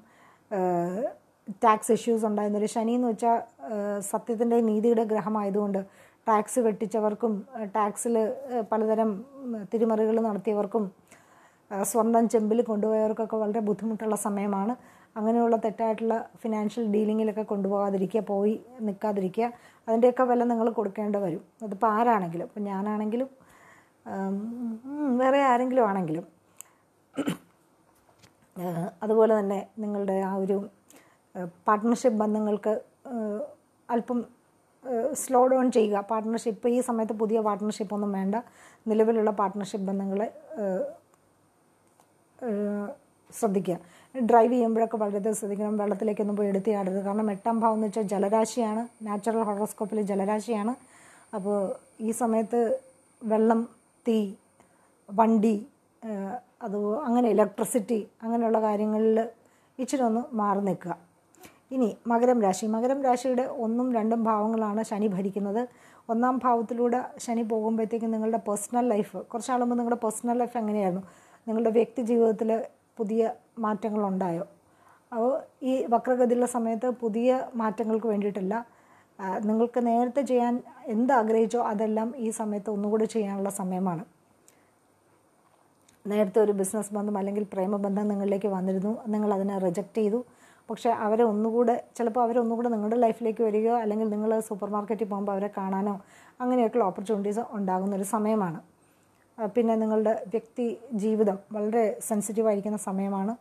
Speaker 1: ടാക്സ് ഇഷ്യൂസ് ഉണ്ടായിരുന്നൊരു ശനി എന്ന് വെച്ചാൽ സത്യത്തിൻ്റെ നീതിയുടെ ഗ്രഹമായതുകൊണ്ട് ടാക്സ് വെട്ടിച്ചവർക്കും ടാക്സിൽ പലതരം തിരിമറികൾ നടത്തിയവർക്കും സ്വർണ്ണം ചെമ്പിൽ കൊണ്ടുപോയവർക്കൊക്കെ വളരെ ബുദ്ധിമുട്ടുള്ള സമയമാണ്. അങ്ങനെയുള്ള തെറ്റായിട്ടുള്ള ഫിനാൻഷ്യൽ ഡീലിങ്ങിലൊക്കെ കൊണ്ടുപോകാതിരിക്കുക, പോയി നിൽക്കാതിരിക്കുക. അതിൻ്റെയൊക്കെ വില നിങ്ങൾ കൊടുക്കേണ്ടി വരും. അതിപ്പോൾ ആരാണെങ്കിലും, ഇപ്പോൾ ഞാനാണെങ്കിലും വേറെ ആരെങ്കിലും ആണെങ്കിലും. അതുപോലെ തന്നെ നിങ്ങളുടെ ആ ഒരു പാർട്ട്ണർഷിപ്പ് ബന്ധങ്ങൾക്ക് അല്പം സ്ലോ ഡൗൺ ചെയ്യുക. പാർട്ട്ണർഷിപ്പ് ഈ സമയത്ത് പുതിയ പാർട്ട്ണർഷിപ്പ് ഒന്നും വേണ്ട. നിലവിലുള്ള പാർട്ട്ണർഷിപ്പ് ബന്ധങ്ങളെ ശ്രദ്ധിക്കുക. ഡ്രൈവ് ചെയ്യുമ്പോഴൊക്കെ വളരെ ശ്രദ്ധിക്കണം. വെള്ളത്തിലേക്കൊന്നും പോയി എടുത്ത് ചാടരുത്. കാരണം എട്ടാം ഭാവം എന്ന് വെച്ചാൽ ജലരാശിയാണ്. നാച്ചുറൽ ഹോറോസ്കോപ്പിൽ ജലരാശിയാണ്. അപ്പോൾ ഈ സമയത്ത് വെള്ളം, തീ, വണ്ടി, അത് അങ്ങനെ ഇലക്ട്രിസിറ്റി അങ്ങനെയുള്ള കാര്യങ്ങളിൽ ഇച്ചിരി ഒന്ന് മാറി നിൽക്കുക. ഇനി മകരം രാശി. മകരം രാശിയുടെ ഒന്നും രണ്ടും ഭാവങ്ങളാണ് ശനി ഭരിക്കുന്നത്. ഒന്നാം ഭാവത്തിലൂടെ ശനി പോകുമ്പോഴത്തേക്കും നിങ്ങളുടെ പേഴ്സണൽ ലൈഫ്, കുറച്ചാളുമ്പോൾ നിങ്ങളുടെ പേഴ്സണൽ ലൈഫ് എങ്ങനെയായിരുന്നു, നിങ്ങളുടെ വ്യക്തി ജീവിതത്തിൽ പുതിയ മാറ്റങ്ങളുണ്ടായോ? അപ്പോൾ ഈ വക്രഗതിയുള്ള സമയത്ത് പുതിയ മാറ്റങ്ങൾക്ക് വേണ്ടിയിട്ടില്ല, നിങ്ങൾക്ക് നേരത്തെ ചെയ്യാൻ എന്താഗ്രഹിച്ചോ അതെല്ലാം ഈ സമയത്ത് ഒന്നുകൂടി ചെയ്യാനുള്ള സമയമാണ്. നേരത്തെ ഒരു ബിസിനസ് ബന്ധം അല്ലെങ്കിൽ പ്രേമബന്ധം നിങ്ങളിലേക്ക് വന്നിരുന്നു, നിങ്ങൾ അതിനെ റിജക്റ്റ് ചെയ്തു. പക്ഷേ അവരെ ഒന്നുകൂടെ ചിലപ്പോൾ അവരെ ഒന്നുകൂടെ നിങ്ങളുടെ ലൈഫിലേക്ക് വരികയോ അല്ലെങ്കിൽ നിങ്ങൾ സൂപ്പർ മാർക്കറ്റിൽ പോകുമ്പോൾ അവരെ കാണാനോ അങ്ങനെയൊക്കെയുള്ള ഓപ്പർച്യൂണിറ്റീസ് ഉണ്ടാകുന്നൊരു സമയമാണ്. പിന്നെ നിങ്ങളുടെ വ്യക്തി ജീവിതം വളരെ സെൻസിറ്റീവായിരിക്കുന്ന സമയമാണ്.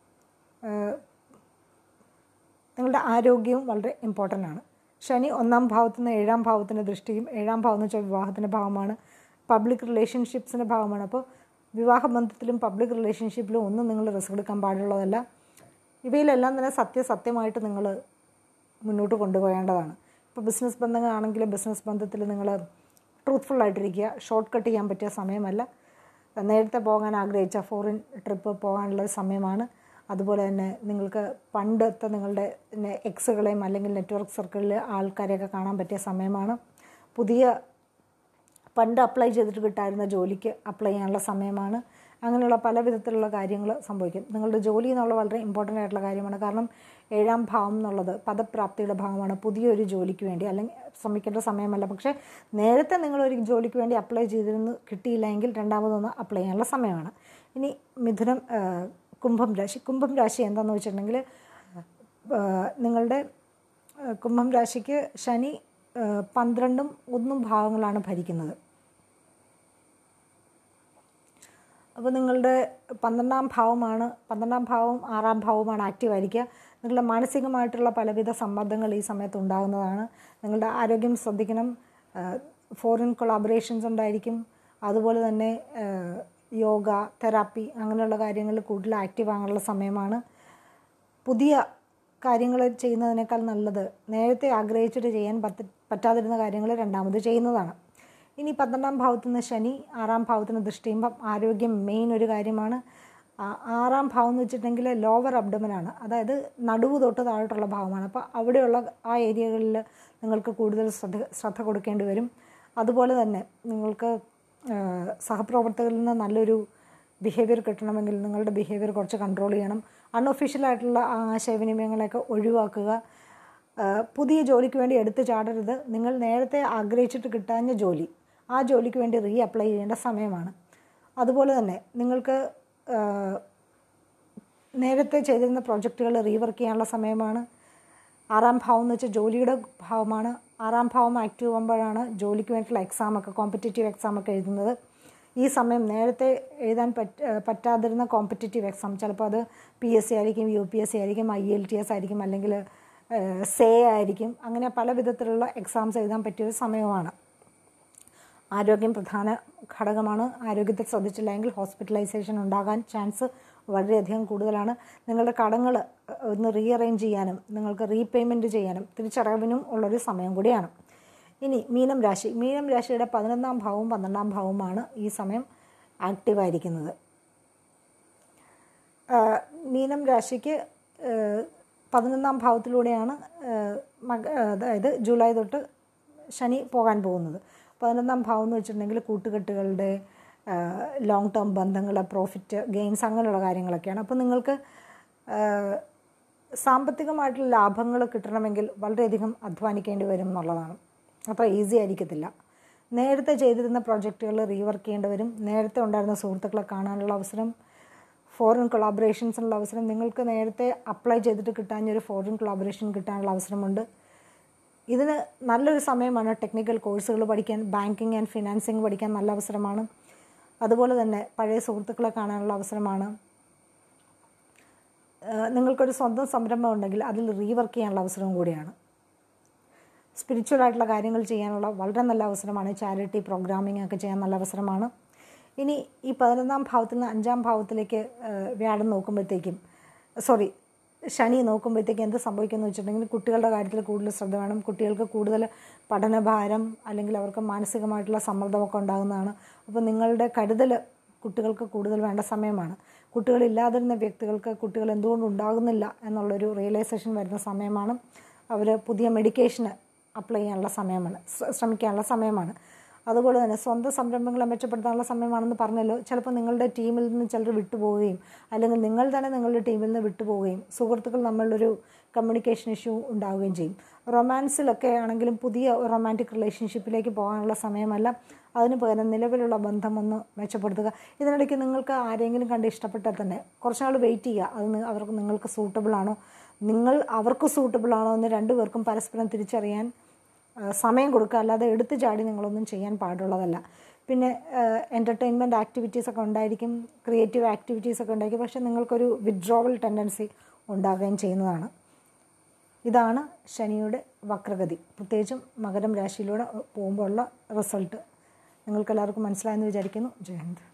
Speaker 1: നിങ്ങളുടെ ആരോഗ്യവും വളരെ ഇമ്പോർട്ടൻ്റ് ആണ്. ശനി ഒന്നാം ഭാവത്തു നിന്ന് ഏഴാം ഭാവത്തിൻ്റെ ദൃഷ്ടിയും, ഏഴാം ഭാവം എന്ന് വെച്ചാൽ വിവാഹത്തിൻ്റെ ഭാവമാണ്, പബ്ലിക് റിലേഷൻഷിപ്സിൻ്റെ ഭാവമാണ്. അപ്പോൾ വിവാഹബന്ധത്തിലും പബ്ലിക് റിലേഷൻഷിപ്പിലും ഒന്നും നിങ്ങൾ റിസ്ക് എടുക്കാൻ പാടുള്ളതല്ല. ഇവയിലെല്ലാം തന്നെ സത്യസത്യമായിട്ട് നിങ്ങൾ മുന്നോട്ട് കൊണ്ടുപോകേണ്ടതാണ്. ഇപ്പോൾ ബിസിനസ് ബന്ധങ്ങളാണെങ്കിലും ബിസിനസ് ബന്ധത്തിൽ നിങ്ങൾ ട്രൂത്ത്ഫുള്ളായിട്ടിരിക്കുക. ഷോർട്ട് കട്ട് ചെയ്യാൻ പറ്റിയ സമയമല്ല. നേരത്തെ പോകാൻ ആഗ്രഹിച്ച ഫോറിൻ ട്രിപ്പ് പോകാനുള്ള സമയമാണ്. അതുപോലെ തന്നെ നിങ്ങൾക്ക് പണ്ടത്തെ നിങ്ങളുടെ എക്സുകളെയും അല്ലെങ്കിൽ നെറ്റ്വർക്ക് സർക്കിളിലെ ആൾക്കാരെയൊക്കെ കാണാൻ പറ്റിയ സമയമാണ്. പുതിയ പണ്ട് അപ്ലൈ ചെയ്തിട്ട് കിട്ടായിരുന്ന ജോലിക്ക് അപ്ലൈ ചെയ്യാനുള്ള സമയമാണ്. അങ്ങനെയുള്ള പല വിധത്തിലുള്ള കാര്യങ്ങൾ സംഭവിക്കും. നിങ്ങളുടെ ജോലി എന്നുള്ള വളരെ ഇമ്പോർട്ടൻ്റ് ആയിട്ടുള്ള കാര്യമാണ്. കാരണം ഏഴാം ഭാവം എന്നുള്ളത് പദപ്രാപ്തിയുടെ ഭാവമാണ്. പുതിയൊരു ജോലിക്ക് വേണ്ടി അല്ലെങ്കിൽ ശ്രമിക്കേണ്ട സമയമല്ല. പക്ഷേ നേരത്തെ നിങ്ങളൊരു ജോലിക്ക് വേണ്ടി അപ്ലൈ ചെയ്തിരുന്ന് കിട്ടിയില്ല എങ്കിൽ രണ്ടാമതൊന്ന് അപ്ലൈ ചെയ്യാനുള്ള സമയമാണ്. ഇനി മിഥുനം, കുംഭം രാശി. കുംഭം രാശി എന്താണെന്ന് വെച്ചിട്ടുണ്ടെങ്കിൽ നിങ്ങളുടെ കുംഭം രാശിക്ക് ശനി പന്ത്രണ്ടും ഒന്നും ഭാവങ്ങളാണ് ഭരിക്കുന്നത്. അപ്പോൾ നിങ്ങളുടെ പന്ത്രണ്ടാം ഭാവമാണ് പന്ത്രണ്ടാം ഭാവവും ആറാം ഭാവവുമാണ് ആക്റ്റീവ് ആയിരിക്കുക. നിങ്ങളുടെ മാനസികമായിട്ടുള്ള പലവിധ സമ്മർദ്ദങ്ങൾ ഈ സമയത്ത് ഉണ്ടാകുന്നതാണ്. നിങ്ങളുടെ ആരോഗ്യം ശ്രദ്ധിക്കണം. ഫോറിൻ കൊളാബറേഷൻസ് ഉണ്ടായിരിക്കും. അതുപോലെ തന്നെ യോഗ, തെറാപ്പി അങ്ങനെയുള്ള കാര്യങ്ങളിൽ കൂടുതൽ ആക്റ്റീവ് ആകാനുള്ള സമയമാണ്. പുതിയ കാര്യങ്ങൾ ചെയ്യുന്നതിനേക്കാൾ നല്ലത് നേരത്തെ ആഗ്രഹിച്ചിട്ട് ചെയ്യാൻ പറ്റ പറ്റാതിരുന്ന കാര്യങ്ങൾ രണ്ടാമത് ചെയ്യുന്നതാണ്. ഇനി പന്ത്രണ്ടാം ഭാവത്തു നിന്ന് ശനി ആറാം ഭാവത്തിന് ദൃഷ്ടി ചെയ്യുമ്പം ആരോഗ്യം മെയിൻ ഒരു കാര്യമാണ്. ആറാം ഭാവം എന്ന് വെച്ചിട്ടുണ്ടെങ്കിൽ ലോവർ അബ്ഡമനാണ്, അതായത് നടുവ് തൊട്ട് താഴോട്ടുള്ള ഭാവമാണ്. അപ്പോൾ അവിടെയുള്ള ആ ഏരിയകളിൽ നിങ്ങൾക്ക് കൂടുതൽ ശ്രദ്ധ ശ്രദ്ധ കൊടുക്കേണ്ടി വരും. അതുപോലെ തന്നെ നിങ്ങൾക്ക് സഹപ്രവർത്തകരിൽ നിന്ന് നല്ലൊരു ബിഹേവിയർ കിട്ടണമെങ്കിൽ നിങ്ങളുടെ ബിഹേവിയർ കുറച്ച് കൺട്രോൾ ചെയ്യണം. അൺഒഫീഷ്യലായിട്ടുള്ള ആശയവിനിമയങ്ങളെയൊക്കെ ഒഴിവാക്കുക. പുതിയ ജോലിക്ക് വേണ്ടി എടുത്തു ചാടരുത്. നിങ്ങൾ നേരത്തെ ആഗ്രഹിച്ചിട്ട് കിട്ടാഞ്ഞ ജോലി, ആ ജോലിക്ക് വേണ്ടി റീ അപ്ലൈ ചെയ്യേണ്ട സമയമാണ്. അതുപോലെ തന്നെ നിങ്ങൾക്ക് നേരത്തെ ചെയ്തിരുന്ന പ്രോജക്റ്റുകൾ റീവർക്ക് ചെയ്യാനുള്ള സമയമാണ്. ആറാം ഭാവം എന്ന് വെച്ചാൽ ജോലിയുടെ ഭാവമാണ്. ആറാം ഭാവം ആക്റ്റീവ് ആകുമ്പോഴാണ് ജോലിക്ക് വേണ്ടിയിട്ടുള്ള എക്സാമൊക്കെ, കോമ്പറ്റേറ്റീവ് എക്സാമൊക്കെ എഴുതുന്നത്. ഈ സമയം നേരത്തെ എഴുതാൻ പറ്റ പറ്റാതിരുന്ന കോമ്പറ്റേറ്റീവ് എക്സാം, ചിലപ്പോൾ അത് പി എസ് സി ആയിരിക്കും, യു പി എസ് സി ആയിരിക്കും, ഐ എൽ ടി എസ് ആയിരിക്കും, അല്ലെങ്കിൽ സേ ആയിരിക്കും. അങ്ങനെ പല വിധത്തിലുള്ള എക്സാംസ് എഴുതാൻ പറ്റിയൊരു സമയമാണ്. ആരോഗ്യം പ്രധാന ഘടകമാണ്. ആരോഗ്യത്തെ ശ്രദ്ധിച്ചില്ലെങ്കിൽ ഹോസ്പിറ്റലൈസേഷൻ ഉണ്ടാകാൻ ചാൻസ് വളരെയധികം കൂടുതലാണ്. നിങ്ങളുടെ കടങ്ങൾ ഒന്ന് റീഅറേഞ്ച് ചെയ്യാനും നിങ്ങൾക്ക് റീപേയ്മെൻറ്റ് ചെയ്യാനും തിരിച്ചടവിനും ഉള്ളൊരു സമയം കൂടിയാണ്. ഇനി മീനം രാശി. മീനം രാശിയുടെ പതിനൊന്നാം ഭാവവും പന്ത്രണ്ടാം ഭാവവുമാണ് ഈ സമയം ആക്റ്റീവായിരിക്കുന്നത്. മീനം രാശിക്ക് പതിനൊന്നാം ഭാവത്തിലൂടെയാണ് അതായത് ജൂലൈ തൊട്ട് ശനി പോകാൻ പോകുന്നത്. പതിനൊന്നാം ഭാവം എന്ന് വെച്ചിട്ടുണ്ടെങ്കിൽ കൂട്ടുകെട്ടുകളുടെ ലോങ് ടേം ബന്ധങ്ങൾ, പ്രോഫിറ്റ് ഗെയിൻസ് അങ്ങനെയുള്ള കാര്യങ്ങളൊക്കെയാണ്. അപ്പോൾ നിങ്ങൾക്ക് സാമ്പത്തികമായിട്ടുള്ള ലാഭങ്ങൾ കിട്ടണമെങ്കിൽ വളരെയധികം അധ്വാനിക്കേണ്ടി വരും എന്നുള്ളതാണ്. അത്ര ഈസി ആയിരിക്കത്തില്ല. നേരത്തെ ചെയ്തിരുന്ന പ്രോജക്റ്റുകൾ റീവർക്ക് ചെയ്യേണ്ടി വരും. നേരത്തെ ഉണ്ടായിരുന്ന സുഹൃത്തുക്കളെ കാണാനുള്ള അവസരം, ഫോറിൻ കൊളാബറേഷൻസിനുള്ള അവസരം, നിങ്ങൾക്ക് നേരത്തെ അപ്ലൈ ചെയ്തിട്ട് കിട്ടാഞ്ഞൊരു ഫോറിൻ കൊളാബറേഷൻ കിട്ടാനുള്ള അവസരമുണ്ട്. ഇതിന് നല്ലൊരു സമയമാണ്. ടെക്നിക്കൽ കോഴ്സുകൾ പഠിക്കാൻ, ബാങ്കിങ് ആൻഡ് ഫിനാൻസിങ് പഠിക്കാൻ നല്ല അവസരമാണ്. അതുപോലെ തന്നെ പഴയ സുഹൃത്തുക്കളെ കാണാനുള്ള അവസരമാണ്. നിങ്ങൾക്കൊരു സ്വന്തം സംരംഭം ഉണ്ടെങ്കിൽ അതിൽ റീവർക്ക് ചെയ്യാനുള്ള അവസരവും കൂടിയാണ്. സ്പിരിച്വലായിട്ടുള്ള കാര്യങ്ങൾ ചെയ്യാനുള്ള വളരെ നല്ല അവസരമാണ്. ചാരിറ്റി പ്രോഗ്രാമിംഗ് ഒക്കെ ചെയ്യാൻ നല്ല അവസരമാണ്. ഇനി ഈ പതിനൊന്നാം ഭാവത്തിൽ നിന്ന് അഞ്ചാം ഭാവത്തിലേക്ക് വ്യാഴം നോക്കുമ്പോഴത്തേക്കും സോറി ശനി നോക്കുമ്പോഴത്തേക്കും എന്ത് സംഭവിക്കുമെന്ന് വെച്ചിട്ടുണ്ടെങ്കിൽ കുട്ടികളുടെ കാര്യത്തിൽ കൂടുതൽ ശ്രദ്ധ വേണം. കുട്ടികൾക്ക് കൂടുതൽ പഠനഭാരം അല്ലെങ്കിൽ അവർക്ക് മാനസികമായിട്ടുള്ള സമ്മർദ്ദമൊക്കെ ഉണ്ടാകുന്നതാണ്. അപ്പോൾ നിങ്ങളുടെ കരുതൽ കുട്ടികൾക്ക് കൂടുതൽ വേണ്ട സമയമാണ്. കുട്ടികളില്ലാതിരുന്ന വ്യക്തികൾക്ക് കുട്ടികൾ എന്തുകൊണ്ട് ഉണ്ടാകുന്നില്ല എന്നുള്ളൊരു റിയലൈസേഷൻ വരുന്ന സമയമാണ്. അവർ പുതിയ മെഡിക്കേഷന് അപ്ലൈ ചെയ്യാനുള്ള സമയമാണ്, ശ്രമിക്കാനുള്ള സമയമാണ്. അതുപോലെ തന്നെ സ്വന്തം സംരംഭങ്ങളെ മെച്ചപ്പെടുത്താനുള്ള സമയമാണെന്ന് പറഞ്ഞല്ലോ. ചിലപ്പോൾ നിങ്ങളുടെ ടീമിൽ നിന്ന് ചിലർ വിട്ടുപോവുകയും അല്ലെങ്കിൽ നിങ്ങൾ തന്നെ നിങ്ങളുടെ ടീമിൽ നിന്ന് വിട്ടുപോവുകയും സുഹൃത്തുക്കൾ നമ്മളുടെ കമ്മ്യൂണിക്കേഷൻ ഇഷ്യൂ ഉണ്ടാവുകയും ചെയ്യും. റൊമാൻസിലൊക്കെ ആണെങ്കിലും പുതിയ റൊമാൻറ്റിക് റിലേഷൻഷിപ്പിലേക്ക് പോകാനുള്ള സമയമല്ല. അതിന് പകരം നിലവിലുള്ള ബന്ധം ഒന്ന് മെച്ചപ്പെടുത്തുക. ഇതിനിടയ്ക്ക് നിങ്ങൾക്ക് ആരെങ്കിലും കണ്ട് ഇഷ്ടപ്പെട്ടാൽ തന്നെ കുറച്ചുനാൾ വെയിറ്റ് ചെയ്യുക. അത് അവർക്ക് നിങ്ങൾക്ക് സൂട്ടബിൾ ആണോ, നിങ്ങൾ അവർക്ക് സൂട്ടബിൾ ആണോ എന്ന് രണ്ടുപേർക്കും പരസ്പരം തിരിച്ചറിയാൻ സമയം കൊടുക്കുക. അല്ലാതെ എടുത്തു ചാടി നിങ്ങളൊന്നും ചെയ്യാൻ പാടുള്ളതല്ല. പിന്നെ എൻ്റർടൈൻമെൻറ്റ് ആക്ടിവിറ്റീസൊക്കെ ഉണ്ടായിരിക്കും, ക്രിയേറ്റീവ് ആക്ടിവിറ്റീസൊക്കെ ഉണ്ടായിരിക്കും. പക്ഷേ നിങ്ങൾക്കൊരു വിഡ്രോവൽ ടെൻഡൻസി ഉണ്ടാകുകയും ചെയ്യുന്നതാണ്. ഇതാണ് ശനിയുടെ വക്രഗതി, പ്രത്യേകിച്ചും മകരം രാശിയിലൂടെ പോകുമ്പോൾ ഉള്ള റിസൾട്ട്. നിങ്ങൾക്കെല്ലാവർക്കും മനസ്സിലായെന്ന് വിചാരിക്കുന്നു. ജയ് ഹിന്ദ്.